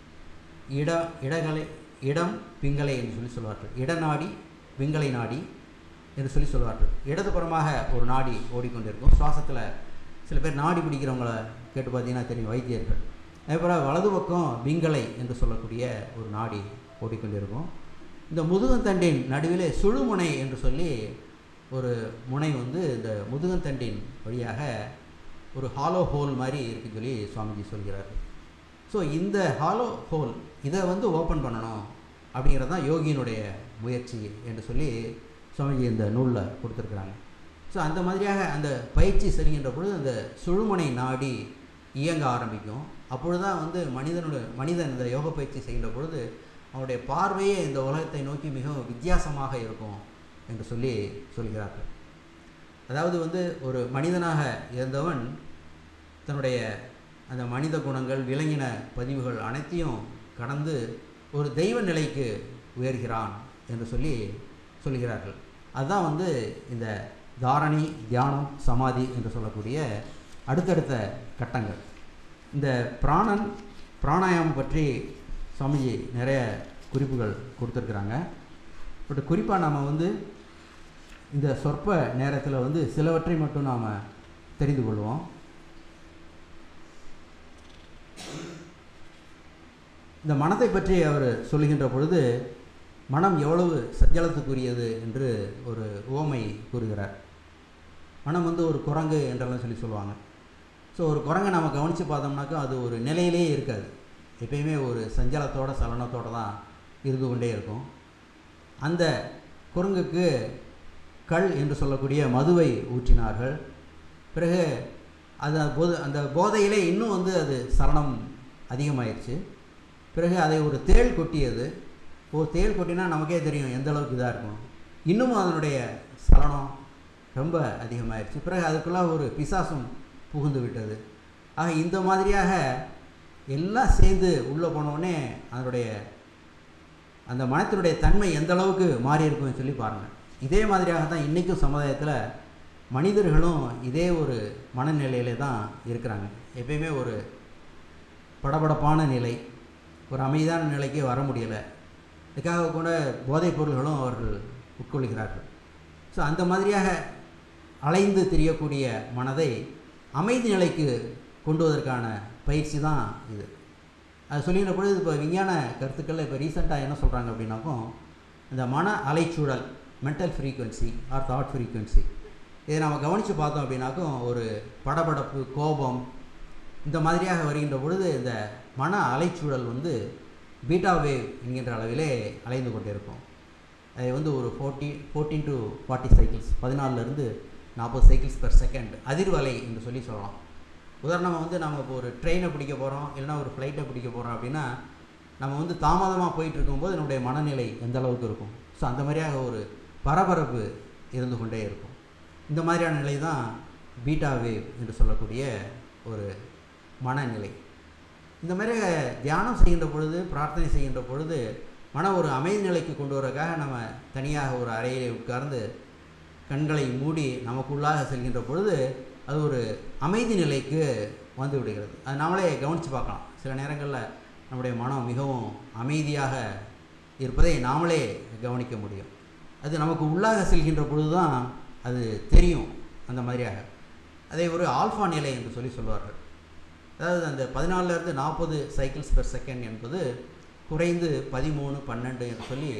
இடம் பிங்களை என்று சொல்லுவார்கள். இடநாடி, பிங்களை நாடி என்று சொல்லுவார்கள். இடதுபுறமாக ஒரு நாடி ஓடிக்கொண்டிருக்கும். சுவாசத்தில் சில பேர் நாடி பிடிக்கிறவங்கள கேட்டு பார்த்தீங்கன்னா தெரியும், வைத்தியர்கள். அதேபோல் வலது பக்கம் பிங்களை என்று சொல்லக்கூடிய ஒரு நாடி ஓடிக்கொண்டிருக்கும். இந்த முதுகந்தண்டின் நடுவிலே சுழுமுனை என்று சொல்லி ஒரு முனை வந்து இந்த முதுகந்தண்டின் வழியாக ஒரு ஹாலோ ஹோல் மாதிரி இருக்குன்னு சொல்லி சுவாமிஜி சொல்கிறார். ஸோ இந்த ஹாலோ ஹோல் இதை வந்து ஓப்பன் பண்ணணும், அப்படிங்கிறது தான் யோகியினுடைய முயற்சி என்று சொல்லி சுவாமிஜி இந்த நூலில் கொடுத்துருக்குறாங்க. ஸோ அந்த மாதிரியாக அந்த பயிற்சி செல்கின்ற பொழுது அந்த சுழுமுனை நாடி இயங்க ஆரம்பிக்கும். அப்பொழுது தான் வந்து மனிதன் இந்த யோக பயிற்சி செய்கின்ற பொழுது அவனுடைய பார்வையே இந்த உலகத்தை நோக்கி மிகவும் வித்தியாசமாக இருக்கும் என்று சொல்லி சொல்கிறார்கள். அதாவது வந்து ஒரு மனிதனாக இருந்தவன் தன்னுடைய அந்த மனித குணங்கள், விலங்கின பதிவுகள் அனைத்தையும் கடந்து ஒரு தெய்வ நிலைக்கு உயர்கிறான் என்று சொல்லி சொல்கிறார்கள். அதுதான் வந்து இந்த தாரணி, தியானம், சமாதி என்று சொல்லக்கூடிய அடுத்தடுத்த கட்டங்கள். இந்த பிராணாயாமம் பற்றி சுவாமிஜி நிறைய குறிப்புகள் கொடுத்துருக்குறாங்க. பட் குறிப்பாக நாம் வந்து இந்த சொற்ப நேரத்தில் வந்து சிலவற்றை மட்டும் நாம் தெரிந்து கொள்வோம். இந்த மனத்தை பற்றி அவர் சொல்லுகின்ற பொழுது மனம் எவ்வளவு சஞ்சலத்துக்குரியது என்று ஒரு உவமை கூறுகிறார். மனம் வந்து ஒரு குரங்கு என்றெல்லாம் சொல்லுவாங்க. ஸோ ஒரு குரங்கை நம்ம கவனித்து பார்த்தோம்னாக்கா அது ஒரு நிலையிலேயே இருக்காது. எப்பயுமே ஒரு சஞ்சலத்தோட சலனத்தோடு தான் இருந்து கொண்டே இருக்கும். அந்த குரங்குக்கு கள் என்று சொல்லக்கூடிய மதுவை ஊற்றினார்கள். பிறகு அந்த போதையிலே இன்னும் வந்து அது சலனம் அதிகமாயிடுச்சு. பிறகு அதை ஒரு தேள் கொட்டியது. ஒரு தேள் கொட்டினா நமக்கே தெரியும் எந்த அளவுக்கு இதாக இருக்கும். இன்னமும் அதனுடைய சலனம் ரொம்ப அதிகமாகிடுச்சு. பிறகு அதுக்குள்ளே ஒரு பிசாசும் புகுந்து விட்டது. ஆக இந்த மாதிரியாக எல்லாம் சேர்ந்து உள்ளே போனோடனே அதனுடைய அந்த மனத்தினுடைய தன்மை எந்த அளவுக்கு மாறி இருக்குன்னு சொல்லி பாருங்கள். இதே மாதிரியாக தான் இன்றைக்கும் சமுதாயத்தில் மனிதர்களும் இதே ஒரு மனநிலையிலே தான் இருக்கிறாங்க. எப்பயுமே ஒரு படபடப்பான நிலை, ஒரு அமைதியான நிலைக்கே வர முடியலை. இதுக்காக கூட போதைப் பொருள்களும் அவர்கள் உட்கொள்கிறார்கள். ஸோ அந்த மாதிரியாக அலைந்து திரியக்கூடிய மனதை அமைதி நிலைக்கு கொண்டு வருவதற்கான பயிற்சி தான் இது. அது சொல்லிக்கிற பொழுது இப்போ விஞ்ஞான கருத்துக்களில் இப்போ ரீசெண்டாக என்ன சொல்கிறாங்க அப்படின்னாக்கும், இந்த மன அலைச்சூழல், mental frequency or thought frequency, இதை நம்ம கவனித்து பார்த்தோம் அப்படின்னாக்கும் ஒரு படபடப்பு, கோபம் இந்த மாதிரியாக வருகின்ற பொழுது இந்த மன அலைச்சூழல் வந்து பீட்டா வேவ் என்கின்ற அளவிலே அலைந்து கொண்டே இருக்கும். அதை வந்து ஒரு 14 to 40 சைக்கிள்ஸ், 14லேருந்து 40 சைக்கிள்ஸ் பெர் செகண்ட் அதிர்வலை என்று சொல்லி சொல்லலாம். உதாரணமாக வந்து நம்ம இப்போ ஒரு ட்ரெயினை பிடிக்க போகிறோம், இல்லைனா ஒரு ஃப்ளைட்டை பிடிக்க போகிறோம் அப்படின்னா நம்ம வந்து தாமதமாக போயிட்டு இருக்கும்போது நம்முடைய மனநிலை எந்த அளவுக்கு இருக்கும். ஸோ அந்த மாதிரியாக ஒரு பரபரப்பு இருந்து கொண்டே இருக்கும். இந்த மாதிரியான நிலை தான் பீட்டா வேவ் என்று சொல்லக்கூடிய ஒரு மனநிலை. இந்த மாதிரி தியானம் செய்கின்ற பொழுது, பிரார்த்தனை செய்கின்ற பொழுது மன ஒரு அமைதி நிலைக்கு கொண்டு வரக்காக நம்ம தனியாக ஒரு அறையிலே உட்கார்ந்து கண்களை மூடி நமக்குள்ளாக செல்கின்ற பொழுது அது ஒரு அமைதி நிலைக்கு வந்து விடுகிறது. அது நாமளே கவனித்து பார்க்கலாம். சில நேரங்களில் நம்முடைய மனம் மிகவும் அமைதியாக இருப்பதை நாமளே கவனிக்க முடியும். அது நமக்கு உள்ளாக செல்கின்ற பொழுது தான் அது தெரியும். அந்த மாதிரியாக அதை ஒரு ஆல்ஃபா நிலை என்று சொல்லி சொல்வார்கள். அதாவது அந்த 14லேருந்து 40 சைக்கிள்ஸ் பெர் செகண்ட் என்பது குறைந்து 13, 12 என்று சொல்லி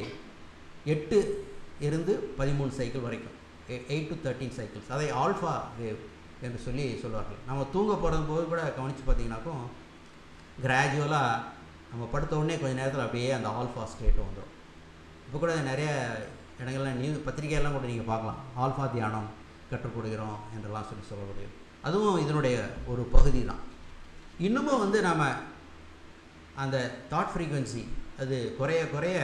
8 இருந்து 13 சைக்கிள் வரைக்கும், 8 to 13 சைக்கிள்ஸ், அதை ஆல்ஃபா வேவ் என்று சொல்லி சொல்வார்கள். நம்ம தூங்க போகிறது போது கூட கவனித்து பார்த்தீங்கன்னாக்கும் கிராஜுவலாக நம்ம படுத்த உடனே கொஞ்சம் நேரத்தில் அப்படியே அந்த ஆல்ஃபா ஸ்டேட்டும் வந்துடும். இப்போ கூட நிறைய இடங்கள்லாம் நியூஸ் பத்திரிகையெல்லாம் கூட நீங்கள் பார்க்கலாம், ஆல்ஃபா தியானம் கற்றுக் கொடுக்கிறோம் என்றெல்லாம் சொல்ல முடியும். அதுவும் இதனுடைய ஒரு பகுதி தான். இன்னமும் வந்து நாம் அந்த தாட் ஃப்ரீக்வன்சி அது குறைய குறைய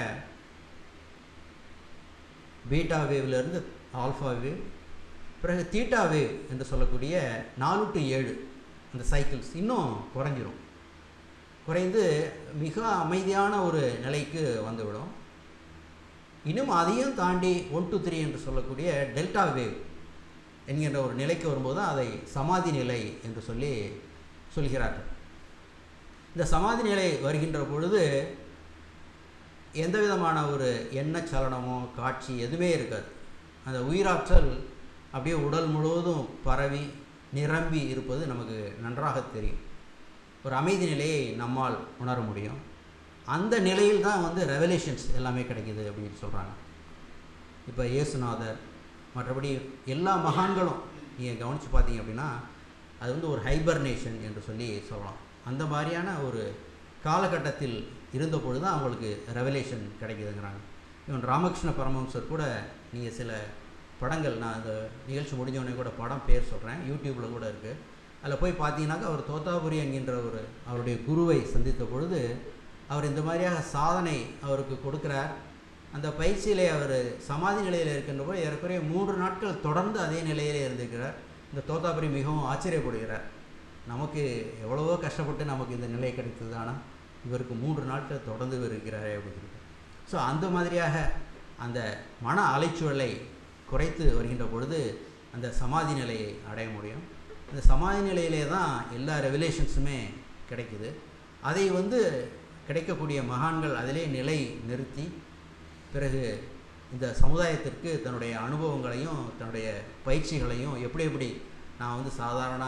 பீட்டா வேவ்லேருந்து ஆல்ஃபா வேவ், பிறகு தீட்டா வேவ் என்று சொல்லக்கூடிய 4 to 7 அந்த சைக்கிள்ஸ் இன்னும் குறைஞ்சிரும். குறைந்து மிக அமைதியான ஒரு நிலைக்கு வந்துவிடும். இன்னும் அதையும் தாண்டி 1 to 3 என்று சொல்லக்கூடிய டெல்டா வேவ் என்கின்ற ஒரு நிலைக்கு வரும்போது அதை சமாதி நிலை என்று சொல்கிறார்கள். இந்த சமாதி நிலை வருகின்ற பொழுது எந்த விதமான ஒரு எண்ணச்சலனமோ காட்சி எதுவுமே இருக்காது. அந்த உயிராற்றல் அப்படியே உடல் முழுவதும் பரவி நிரம்பி இருப்பது நமக்கு நன்றாக தெரியும். ஒரு அமைதி நிலையை நம்மால் உணர முடியும். அந்த நிலையில் தான் வந்து ரெவலேஷன்ஸ் எல்லாமே கிடைக்கிது அப்படின்னு சொல்கிறாங்க. இப்போ இயேசுநாதர் மற்றபடி எல்லா மகான்களும் நீங்கள் கவனித்து பார்த்தீங்க அப்படின்னா அது வந்து ஒரு ஹைபர்னேஷன் என்று சொல்லி சொல்லலாம். அந்த மாதிரியான ஒரு காலகட்டத்தில் இருந்தபொழுது தான் அவங்களுக்கு ரெவலேஷன் கிடைக்குதுங்கிறாங்க. இவன் ராமகிருஷ்ண பரமஹம்சர் கூட நீங்கள் சில படங்கள், நான் அந்த நிகழ்ச்சி முடிஞ்சோடனே கூட படம் பேர் சொல்கிறேன், யூடியூப்பில் கூட இருக்குது, அதில் போய் பார்த்தீங்கன்னாக்கா அவர் தோத்தாபுரி என்கின்ற அவருடைய குருவை சந்தித்த பொழுது அவர் இந்த மாதிரியாக சாதனை அவருக்கு கொடுக்குறார். அந்த பயிற்சியிலே அவர் சமாதி நிலையில் இருக்கின்ற போது ஏறக்குறைய 3 நாட்கள் தொடர்ந்து அதே நிலையிலே இருந்திருக்கிறார். இந்த தோத்தாபுரி மிகவும் ஆச்சரியப்படுகிறார். நமக்கு எவ்வளவோ கஷ்டப்பட்டு நமக்கு இந்த நிலை கிடைத்தது, ஆனால் இவருக்கு 3 நாட்கள் தொடர்ந்து இருக்கிறாரே அப்படின்னு. ஸோ அந்த மாதிரியாக அந்த மன அலைச்சூழலை குறைத்து வருகின்ற பொழுது அந்த சமாதி நிலையை அடைய முடியும். அந்த சமாதி நிலையிலே தான் எல்லா ரெவலேஷன்ஸுமே கிடைக்குது. அதை கிடைக்கக்கூடிய மகான்கள் அதிலே நிலை நிறுத்தி பிறகு இந்த சமுதாயத்திற்கு தன்னுடைய அனுபவங்களையும் தன்னுடைய பயிற்சிகளையும் எப்படி நான் சாதாரண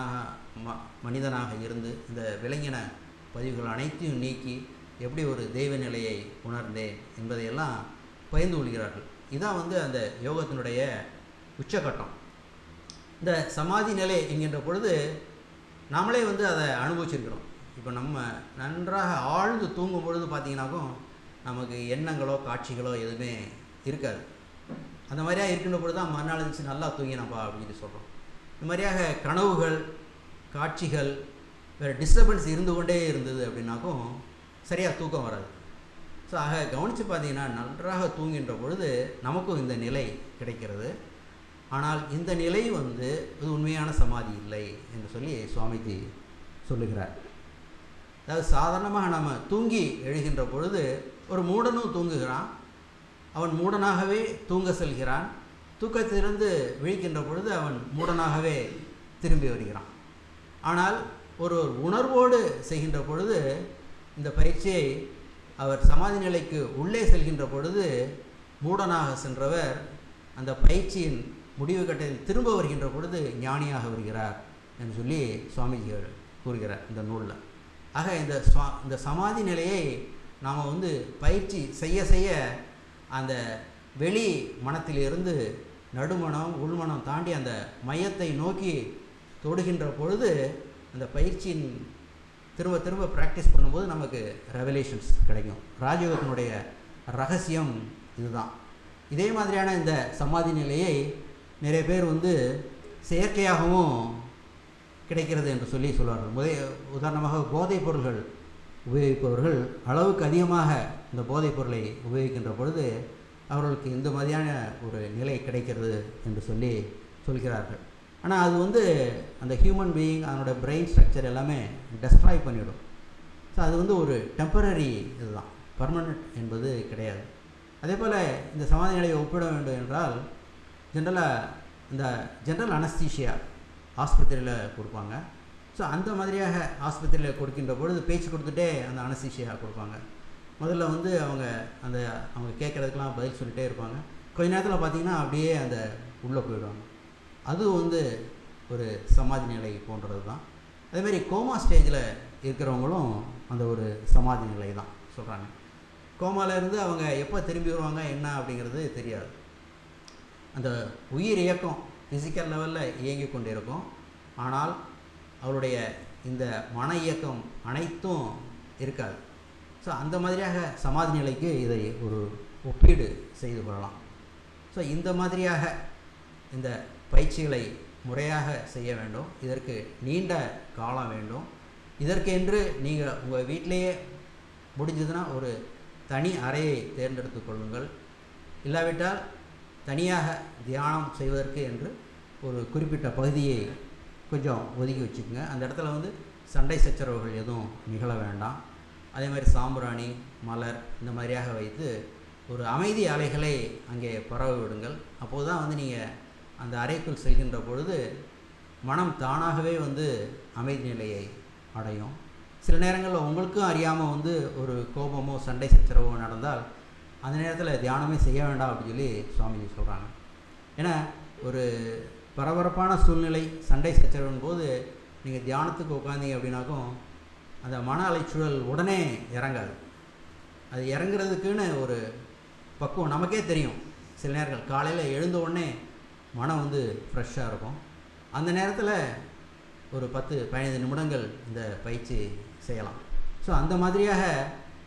மனிதனாக இருந்து இந்த விலங்கின பதிவுகள் அனைத்தையும் நீக்கி எப்படி ஒரு தெய்வ நிலையை உணர்ந்தேன் என்பதையெல்லாம் பகிர்ந்து கொள்கிறார்கள். இதான் அந்த யோகத்தினுடைய உச்சகட்டம். இந்த சமாதி நிலை என்கின்ற பொழுது நாமளே அதை அனுபவிச்சிருக்கிறோம். இப்போ நம்ம நன்றாக ஆழ்ந்து தூங்கும் பொழுது பார்த்திங்கனாக்கும் நமக்கு எண்ணங்களோ காட்சிகளோ எதுவுமே இருக்காது. அந்த மாதிரியாக இருக்கின்ற பொழுது தான் மறுநாள் இருந்துச்சு நல்லா தூங்கினப்பா அப்படின்னு சொல்கிறோம். இந்த மாதிரியாக கனவுகள் காட்சிகள் வேறு டிஸ்டர்பன்ஸ் இருந்து கொண்டே இருந்தது அப்படின்னாக்கும் சரியாக தூக்கம் வராது. ஸோ ஆக கவனித்து பார்த்தீங்கன்னா நன்றாக தூங்குகின்ற பொழுது நமக்கும் இந்த நிலை கிடைக்கிறது. ஆனால் இந்த நிலை இது உண்மையான சமாதி இல்லை என்று சொல்லி சுவாமிஜி சொல்லுகிறார். அதாவது சாதாரணமாக நம்ம தூங்கி எழுகின்ற பொழுது ஒரு மூடனும் தூங்குகிறான், அவன் மூடனாகவே தூங்க செல்கிறான். தூக்கத்திலிருந்து விழிக்கின்ற பொழுது அவன் மூடனாகவே திரும்பி வருகிறான். ஆனால் ஒரு உணர்வோடு செய்கின்ற பொழுது இந்த பயிற்சியை அவர் சமாதி நிலைக்கு உள்ளே செல்கின்ற பொழுது மூடனாக சென்றவர் அந்த பயிற்சியின் முடிவு கட்டத்தில் திரும்ப வருகின்ற பொழுது ஞானியாக வருகிறார் என்று சொல்லி சுவாமிஜிகள் கூறுகிறார் இந்த நூலில். ஆக இந்த சமாதி நிலையை நாம் பயிற்சி செய்ய செய்ய அந்த வெளி மனத்திலிருந்து நடுமனம் உள்மனம் தாண்டி அந்த மையத்தை நோக்கி தொடுகின்ற பொழுது அந்த பயிற்சியின் திரும்ப திரும்ப ப்ராக்டிஸ் பண்ணும்போது நமக்கு ரெவலேஷன்ஸ் கிடைக்கும். ராஜயோகத்தினுடைய ரகசியம் இதுதான். இதே மாதிரியான இந்த சமாதி நிலையை நிறைய பேர் செயற்கையாகவும் கிடைக்கிறது என்று சொல்லி சொல்வார்கள். உதாரணமாக போதைப் பொருள்கள் உபயோகிப்பவர்கள் அளவுக்கு அதிகமாக இந்த போதைப் பொருளை உபயோகிக்கின்ற பொழுது அவர்களுக்கு இந்த மாதிரியான ஒரு நிலை கிடைக்கிறது என்று சொல்லி சொல்கிறார்கள். ஆனால் அது அந்த ஹியூமன் பீயிங் அதனோட பிரெயின் ஸ்ட்ரக்சர் எல்லாமே டெஸ்ட்ராய் பண்ணிவிடும். ஸோ அது ஒரு டெம்பரரி இதுதான், பர்மனெண்ட் என்பது கிடையாது. அதே போல் இந்த சமாதி நிலையை ஒப்பிட வேண்டும் என்றால் ஜென்ரலாக இந்த ஜென்ரல் அனஸ்தீஷியா ஆஸ்பத்திரியில் கொடுப்பாங்க. ஸோ அந்த மாதிரியாக ஆஸ்பத்திரியில் கொடுக்கின்ற பொழுது பேச்சு கொடுத்துட்டே அந்த அனஸ்தீஷியா கொடுப்பாங்க. முதல்ல அவங்க கேட்குறதுக்கெலாம் பதில் சொல்லிகிட்டே இருப்பாங்க. கொஞ்ச நேரத்தில் பார்த்திங்கன்னா அப்படியே அந்த உள்ளே போயிடுவாங்க. அது ஒரு சமாதி நிலை போன்றது தான். அதேமாதிரி கோமா ஸ்டேஜில் இருக்கிறவங்களும் அந்த ஒரு சமாதி நிலை தான் சொல்கிறாங்க. கோமாவிலேருந்து அவங்க எப்போ திரும்பி வருவாங்க என்ன அப்படிங்கிறது தெரியாது. அந்த உயிர் இயக்கம் ஃபிசிக்கல் லெவலில் இயங்கி கொண்டு இருக்கும். ஆனால் அவருடைய இந்த மன இயக்கம் அனைத்தும் இருக்காது. ஸோ அந்த மாதிரியாக சமாதி நிலைக்கு இதை ஒரு ஒப்பீடு செய்து கொள்ளலாம். ஸோ இந்த மாதிரியாக இந்த பயிற்சிகளை முறையாக செய்ய வேண்டும். இதற்கு நீண்ட காலம் வேண்டும். இதற்கென்று நீங்கள் உங்கள் வீட்டிலேயே முடிஞ்சதுன்னா ஒரு தனி அறையை தேர்ந்தெடுத்து கொள்ளுங்கள். இல்லாவிட்டால் தனியாக தியானம் செய்வதற்கு என்று ஒரு குறிப்பிட்ட பகுதியை கொஞ்சம் ஒதுக்கி வச்சுக்கோங்க. அந்த இடத்துல சண்டை சச்சரவுகள் எதுவும் நிகழ வேண்டாம். அதே மாதிரி சாம்பிராணி மலர் இந்த மாதிரியாக வைத்து ஒரு அமைதி அலைகளை அங்கே பரவ விடுங்கள். அப்போது தான் நீங்கள் அந்த அறைக்குள் செல்கின்ற பொழுது மனம் தானாகவே அமைதி நிலையை அடையும். சில நேரங்களில் உங்களுக்கும் அறியாமல் ஒரு கோபமோ சண்டை சச்சரவோ நடந்தால் அந்த நேரத்தில் தியானமே செய்ய வேண்டாம் அப்படின்னு சொல்லி சுவாமிஜி சொல்கிறாங்க. ஏன்னா ஒரு பரபரப்பான சூழ்நிலை சண்டை சச்சரவின் போது நீங்கள் தியானத்துக்கு உட்காந்தீங்க அப்படின்னாக்கும் அந்த மன அலைச்சூழல் உடனே இறங்காது. அது இறங்குறதுக்குன்னு ஒரு பக்குவம் நமக்கே தெரியும். சில நேரங்கள் காலையில் எழுந்த உடனே மனம் ஃப்ரெஷ்ஷாக இருக்கும். அந்த நேரத்தில் ஒரு 10-15 நிமிடங்கள் இந்த பயிற்சி செய்யலாம். ஸோ அந்த மாதிரியாக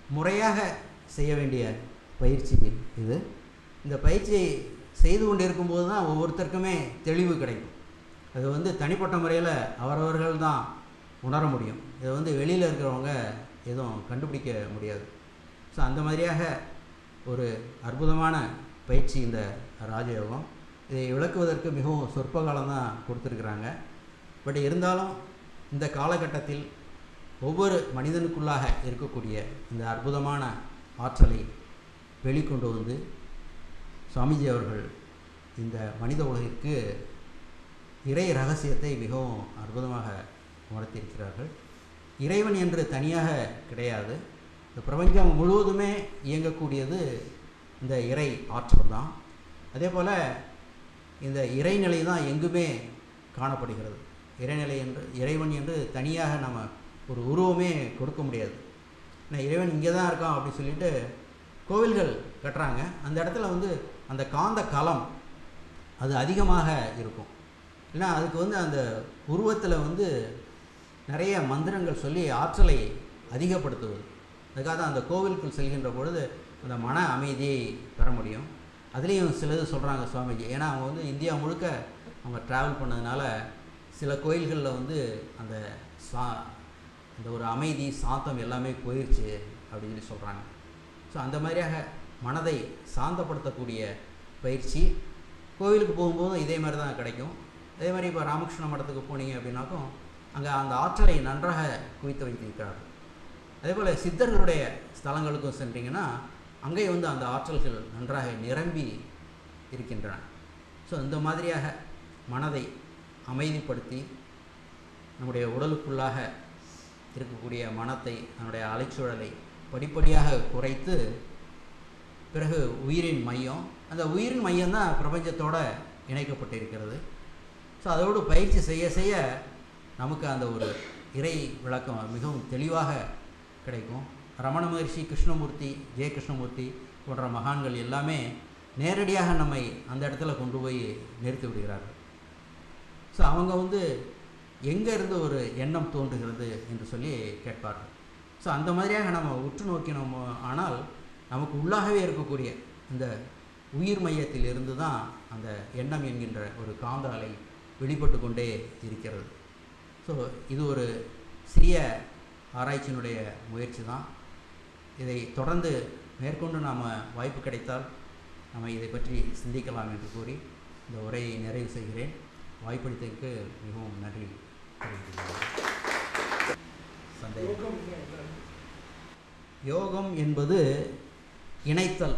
முறையாக செய்ய வேண்டிய பயிற்சி இது. இந்த பயிற்சியை செய்து கொண்டு இருக்கும்போது தான் ஒவ்வொருத்தருக்குமே தெளிவு கிடைக்கும். அது வந்து தனிப்பட்ட முறையில் அவரவர்கள் தான் உணர முடியும். இதை வந்து வெளியில் இருக்கிறவங்க எதுவும் கண்டுபிடிக்க முடியாது. ஸோ அந்த மாதிரியாக ஒரு அற்புதமான பயிற்சி இந்த ராஜயோகம். இதை விளக்குவதற்கு மிகவும் சொற்ப காலம்தான் கொடுத்துருக்குறாங்க. பட் இருந்தாலும் இந்த காலகட்டத்தில் ஒவ்வொரு மனிதனுக்குள்ளாக இருக்கக்கூடிய இந்த அற்புதமான ஆற்றலை வெளிக்கொண்டு வந்து சுவாமிஜி அவர்கள் இந்த மனித உலகிற்கு இறை ரகசியத்தை மிகவும் அற்புதமாக உணர்த்தியிருக்கிறார்கள். இறைவன் என்று தனியாக கிடையாது. இந்த பிரபஞ்சம் முழுவதுமே இயங்கக்கூடியது இந்த இறை ஆற்றல் தான். அதே போல் இந்த இறைநிலை தான் எங்குமே காணப்படுகிறது. இறைநிலை என்று இறைவன் என்று தனியாக நம்ம ஒரு உருவமே கொடுக்க முடியாது. ஏன்னா இறைவன் இங்கே தான் இருக்கான் அப்படின்னு சொல்லிட்டு கோவில்கள் கட்டுறாங்க. அந்த இடத்துல வந்து அந்த காந்த களம் அது அதிகமாக இருக்கும். ஏன்னா அதுக்கு வந்து அந்த உருவத்தில் வந்து நிறைய மந்திரங்கள் சொல்லி ஆற்றலை அதிகப்படுத்துவது. அதுக்காக தான் அந்த கோவிலுக்குள் செல்கின்ற பொழுது அந்த மன அமைதியை பெற முடியும். அதுலேயும் சிலது சொல்கிறாங்க சுவாமிஜி. ஏன்னா அவங்க வந்து இந்தியா முழுக்க அவங்க ட்ராவல் பண்ணதுனால சில கோயில்களில் வந்து அந்த அந்த ஒரு அமைதி சாந்தம் எல்லாமே போயிடுச்சு அப்படின்னு சொல்லி சொல்கிறாங்க. ஸோ அந்த மாதிரியாக மனதை சாந்தப்படுத்தக்கூடிய பயிற்சி கோவிலுக்கு போகும்போதும் இதே மாதிரி தான் கிடைக்கும். அதே மாதிரி இப்போ ராமகிருஷ்ண மடத்துக்கு போனீங்க அப்படின்னாக்கும் அங்கே அந்த ஆற்றலை நன்றாக குவித்து வைத்திருக்கிறார்கள். அதே போல் சித்தர்களுடைய ஸ்தலங்களுக்கும் சென்றீங்கன்னா அங்கே வந்து அந்த ஆற்றல்கள் நன்றாக நிரம்பி இருக்கின்றன. ஸோ இந்த மாதிரியாக மனதை அமைதிப்படுத்தி நம்முடைய உடலுக்குள்ளாக இருக்கக்கூடிய மனத்தை நம்முடைய அலைச்சூழலை படிப்படியாக குறைத்து பிறகு உயிரின் மையம், அந்த உயிரின் மையம்தான் பிரபஞ்சத்தோடு இணைக்கப்பட்டிருக்கிறது. ஸோ அதோடு பயிற்சி செய்ய செய்ய நமக்கு அந்த ஒரு இறை விளக்கம் மிகவும் தெளிவாக கிடைக்கும். ரமண மகர்ஷி, கிருஷ்ணமூர்த்தி, ஜெய கிருஷ்ணமூர்த்தி போன்ற மகான்கள் எல்லாமே நேரடியாக நம்மை அந்த இடத்துல கொண்டு போய் நிறுத்தி விடுகிறார்கள். ஸோ அவங்க வந்து எங்கே இருந்து ஒரு எண்ணம் தோன்றுகிறது என்று சொல்லி கேட்பார்கள். ஸோ அந்த மாதிரியாக நம்ம உற்று நோக்கினோம் ஆனால் நமக்கு உள்ளாகவே இருக்கக்கூடிய இந்த உயிர் மையத்தில் இருந்து தான் அந்த எண்ணம் என்கின்ற ஒரு காந்த அலை வெளிப்பட்டு கொண்டே இருக்கிறது. ஸோ இது ஒரு சிறிய ஆராய்ச்சியினுடைய முயற்சி தான். இதை தொடர்ந்து மேற்கொண்டு நாம் வாய்ப்பு கிடைத்தால் நம்ம இதை பற்றி சிந்திக்கலாம் என்று கூறி இந்த உரையை நிறைவு செய்கிறேன். வாய்ப்பளித்ததற்கு மிகவும் நன்றி தெரிவிக்கிறேன். யோகம் என்பது இணைத்தல்,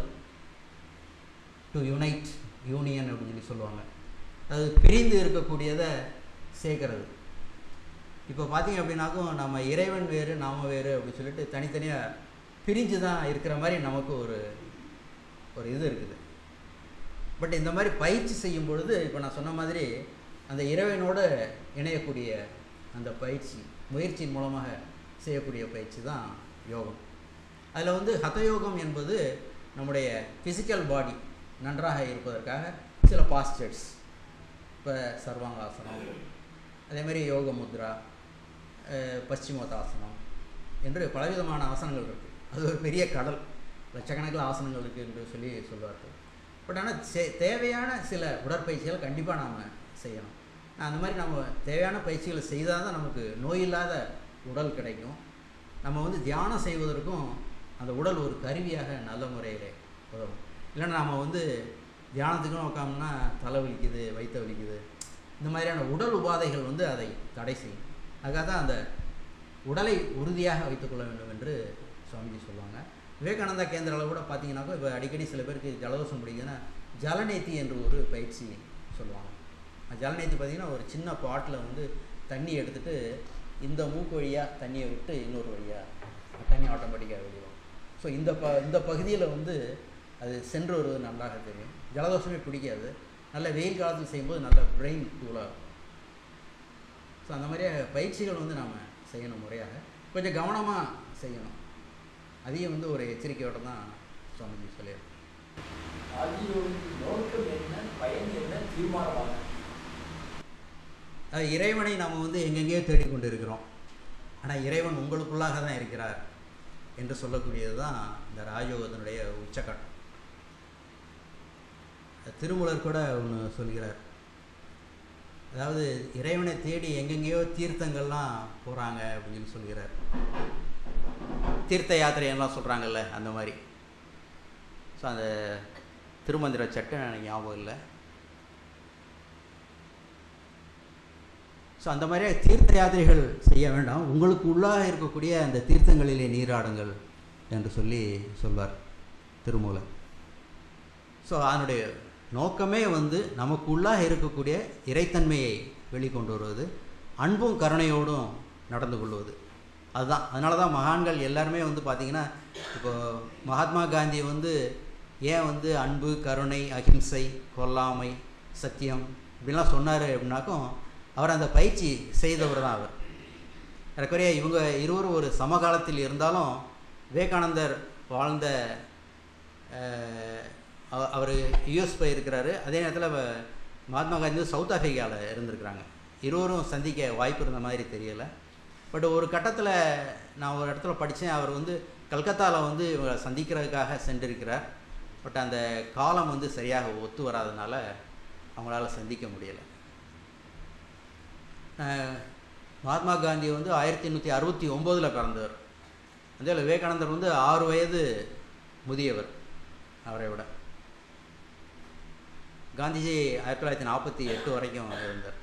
டு யுனைட், யூனியன் அப்படின்னு சொல்லி சொல்லுவாங்க. அது பிரிந்து இருக்கக்கூடியதை சேர்க்கறது. இப்போ பார்த்தீங்க அப்படின்னாக்கும் நம்ம இறைவன் வேறு நாம வேறு அப்படின்னு சொல்லிட்டு தனித்தனியாக பிரிஞ்சு தான் இருக்கிற மாதிரி நமக்கு ஒரு இது இருக்குது. பட் இந்த மாதிரி பயிற்சி செய்யும் பொழுது இப்போ நான் சொன்ன மாதிரி அந்த இறைவனோடு இணையக்கூடிய அந்த பயிற்சி முயற்சியின் மூலமாக செய்யக்கூடிய பயிற்சி தான் யோகம். அதில் வந்து ஹதயோகம் என்பது நம்முடைய ஃபிசிக்கல் பாடி நன்றாக இருப்பதற்காக சில பாஸ்டர்ஸ், இப்போ சர்வாங்காசனம், அதேமாதிரி யோக முத்ரா, பశ్చిమோத்தாசனம் என்று பலவிதமான ஆசனங்கள் இருக்குது. அது ஒரு பெரிய கடல், லட்சக்கணக்கில் ஆசனங்கள் இருக்குது என்று சொல்லி சொல்வார்கள். பட் ஆனால் தேவையான சில உடற்பயிற்சிகள் கண்டிப்பாக நாம் செய்யணும். அந்த மாதிரி நம்ம தேவையான பயிற்சிகளை செய்தால் தான் நமக்கு நோய் இல்லாத உடல் கிடைக்கும். நம்ம வந்து தியானம் செய்வதற்கும் அந்த உடல் ஒரு கருவியாக நல்ல முறையில் உதவும். இல்லைன்னா நம்ம வந்து தியானத்துக்குன்னு உட்காந்தோம்னா தலை வலிக்குது, வயிற்று வலிக்குது, இந்த மாதிரியான உடல் உபாதைகள் வந்து அதை தடை செய்யும். அதுக்காக தான் அந்த உடலை உறுதியாக வைத்துக்கொள்ள வேண்டும் என்று சுவாமிஜி சொல்லுவாங்க. விவேகானந்தா கேந்திராவில் கூட பார்த்தீங்கன்னாக்கா இப்போ அடிக்கடி சில பேருக்கு ஜலதோஷம் பிடிக்குதுன்னா ஜலநேத்தி என்று ஒரு பயிற்சி சொல்லுவாங்க. ஜலநேத்தி பார்த்திங்கன்னா ஒரு சின்ன பாட்டில் வந்து தண்ணி எடுத்துகிட்டு இந்த மூக்கு வழியாக தண்ணியை விட்டு இன்னொரு வழியாக தண்ணி ஆட்டோமேட்டிக்காக வெளியும். ஸோ இந்த பகுதியில் வந்து அது சென்று வருவது நன்றாக தெரியும். ஜலதோஷமே பிடிக்காது. நல்ல வெயில் காலத்தில் செய்யும்போது நல்ல பிரெயின் கூலாக இருக்கும். ஸோ அந்த மாதிரியாக பயிற்சிகள் வந்து நாம் செய்யணும், முறையாக கொஞ்சம் கவனமாக செய்யணும். அதையும் வந்து ஒரு எச்சரிக்கையோடு தான் சுவாமிஜி சொல்லியிருக்கேன். இறைவனை நாம் வந்து எங்கெங்கேயோ தேடிக்கொண்டு இருக்கிறோம். ஆனால் இறைவன் உங்களுக்குள்ளாக தான் இருக்கிறார். என்று சொல்லக்கூடியது தான் இந்த ராஜயோகத்தினுடைய உச்சக்கட்டம். திருமூலர் கூட ஒன்று சொல்கிறார். அதாவது இறைவனை தேடி எங்கெங்கேயோ தீர்த்தங்கள்லாம் போகிறாங்க அப்படின்னு சொல்கிறார். தீர்த்த யாத்திரையெல்லாம் சொல்கிறாங்கல்ல, அந்த மாதிரி. ஸோ அந்த திருமந்திர சட்டம் எனக்கு ஞாபகம் இல்லை. ஸோ அந்த மாதிரியே தீர்த்த யாத்திரைகள் செய்ய வேண்டாம், உங்களுக்கு உள்ளாக இருக்கக்கூடிய அந்த தீர்த்தங்களிலே நீராடுங்கள் என்று சொல்வார் திருமூலர். ஸோ அதனுடைய நோக்கமே நமக்கு உள்ளாக இருக்கக்கூடிய இறைத்தன்மையை வெளிக்கொண்டு வருவது, அன்பும் கருணையோடும் நடந்து கொள்வது. அதுதான். அதனால தான் மகான்கள் எல்லாருமே பார்த்திங்கன்னா, இப்போ மகாத்மா காந்தி ஏன் அன்பு, கருணை, அகிம்சை, கொல்லாமை, சத்தியம் இப்படிலாம் சொன்னார் அப்படின்னாக்கும், அவர் அந்த பயிற்சி செய்தவர் தான் அவர். ஏறக்குறைய இவங்க இருவரும் ஒரு சமகாலத்தில் இருந்தாலும் விவேகானந்தர் வாழ்ந்த அவர் யுஎஸ் போயிருக்கிறாரு. அதே நேரத்தில் மகாத்மா காந்தி சவுத் ஆஃப்ரிக்காவில் இருந்திருக்கிறாங்க. இருவரும் சந்திக்க வாய்ப்பு இருந்த மாதிரி தெரியலை. பட் ஒரு கட்டத்தில் நான் ஒரு இடத்துல படித்தேன், அவர் கல்கத்தாவில் இவங்களை சந்திக்கிறதுக்காக சென்றிருக்கிறார். பட் அந்த காலம் சரியாக ஒத்து வராதனால அவங்களால சந்திக்க முடியலை. மகாத்மா காந்தி 1869 பிறந்தவர். அதே விவேகானந்தர் 6 வயது முதியவர் அவரை விட. காந்திஜி 1948 வரைக்கும் இருந்தார்.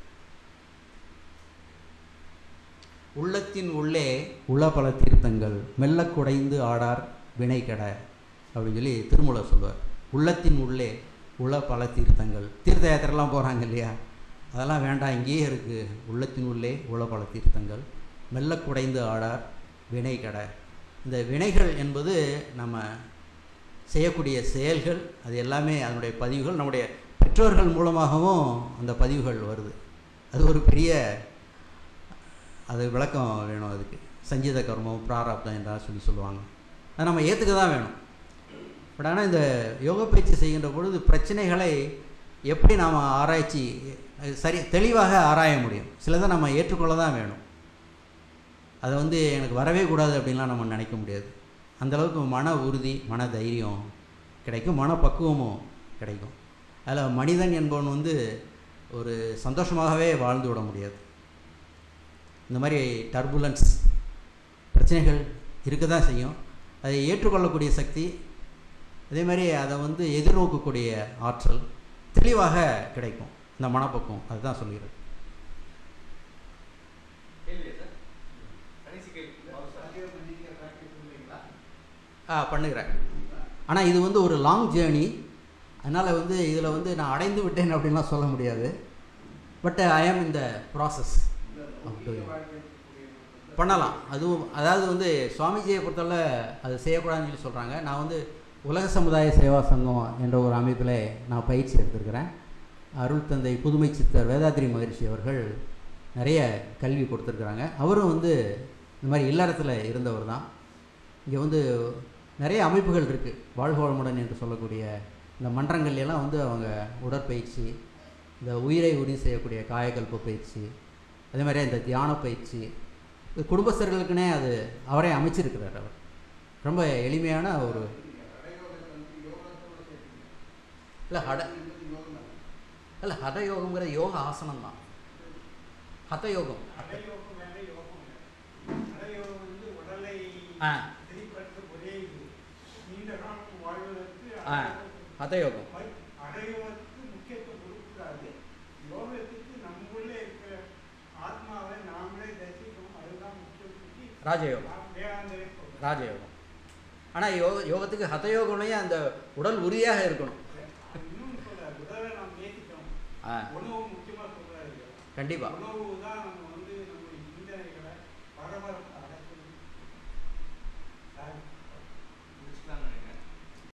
உள்ளத்தின் உள்ளே உள பல தீர்த்தங்கள் மெல்ல குடைந்து ஆடார் வினை கெட அப்படின்னு திருமூலர் சொல்வார். உள்ளத்தின் உள்ளே உள பல தீர்த்தங்கள். தீர்த்த யாத்திரைலாம் போகிறாங்க இல்லையா, அதெல்லாம் வேண்டாம், இங்கேயே இருக்குது. உள்ளத்தின் உள்ளே உள பல தீர்த்தங்கள் மெல்ல குடைந்து ஆடார் வினை கெட. இந்த வினைகள் என்பது நம்ம செய்யக்கூடிய செயல்கள், அது எல்லாமே அதனுடைய பதிவுகள். நம்முடைய பெற்றோர்கள் மூலமாகவும் அந்த பதிவுகள் வருது. அது ஒரு பெரிய அது விளக்கம் வேணும். அதுக்கு சஞ்சீத கர்மம், பிராரப்தம் என்றால் சொல்லுவாங்க. அதை நம்ம ஏற்றுக்க தான் வேணும். பட் ஆனால் இந்த யோக பயிற்சி செய்கின்ற பொழுது பிரச்சனைகளை எப்படி நாம் ஆராய்ச்சி தெளிவாக ஆராய முடியும். சிலதை நம்ம ஏற்றுக்கொள்ள தான் வேணும். அதை எனக்கு வரவே கூடாது அப்படின்லாம் நம்ம நினைக்க முடியாது. அந்தளவுக்கு மன உறுதி, மன தைரியம் கிடைக்கும், மனப்பக்குவமும் கிடைக்கும். அதில் மனிதன் என்பவன் ஒரு சந்தோஷமாகவே வாழ்ந்து விட முடியாது. இந்த மாதிரி டர்புலன்ஸ் பிரச்சனைகள் இருக்க தான் செய்யும். அதை ஏற்றுக்கொள்ளக்கூடிய சக்தி, அதே மாதிரி அதை எதிர்நோக்கக்கூடிய ஆற்றல் தெளிவாக கிடைக்கும். இந்த மனப்பக்குவம் அதுதான் சொல்கிறது. பண்ணுகிறேன். ஆனால் இது ஒரு லாங் ஜேர்னி. அதனால் இதில் நான் அடைந்து விட்டேன் அப்படின்லாம் சொல்ல முடியாது. பட் ஐ ஆம் இந்த ப்ராசஸ் பண்ணலாம். அதுவும் அதாவது சுவாமிஜியை பொறுத்தவரை அது செய்யக்கூடாதுன்னு சொல்லி சொல்கிறாங்க. நான் உலக சமுதாய சேவா சங்கம் என்ற ஒரு அமைப்பில் நான் பயிற்சி எடுத்திருக்கிறேன். அருள் தந்தை புதுமை சித்தர் வேதாத்ரி மகரிஷி அவர்கள் நிறைய கல்வி கொடுத்துருக்குறாங்க. அவரும் இந்த மாதிரி இல்லறத்தில் இருந்தவர் தான். இங்கே நிறைய அமைப்புகள் இருக்குது, வாழ்க வளமுடன் என்று சொல்லக்கூடிய இந்த மன்றங்கள்லாம் அவங்க உடற்பயிற்சி, இந்த உயிரை உறுதி செய்யக்கூடிய காயகல்ப பயிற்சி, அதே மாதிரி இந்த தியான பயிற்சி, குடும்பஸ்தர்களுக்குன்னே அது அவரே அமைச்சிருக்கிறார். அவர் ரொம்ப எளிமையான ஒரு இல்லை ஹடயோகங்கிற யோக ஆசனம் தான். ஹதயோகம் ஹதயோகம் ராஜயோகம். ராஜயோகம். ஆனால் யோகத்துக்கு ஹதயோகம்னே அந்த உடல் உறுதியாக இருக்கணும். கண்டிப்பாக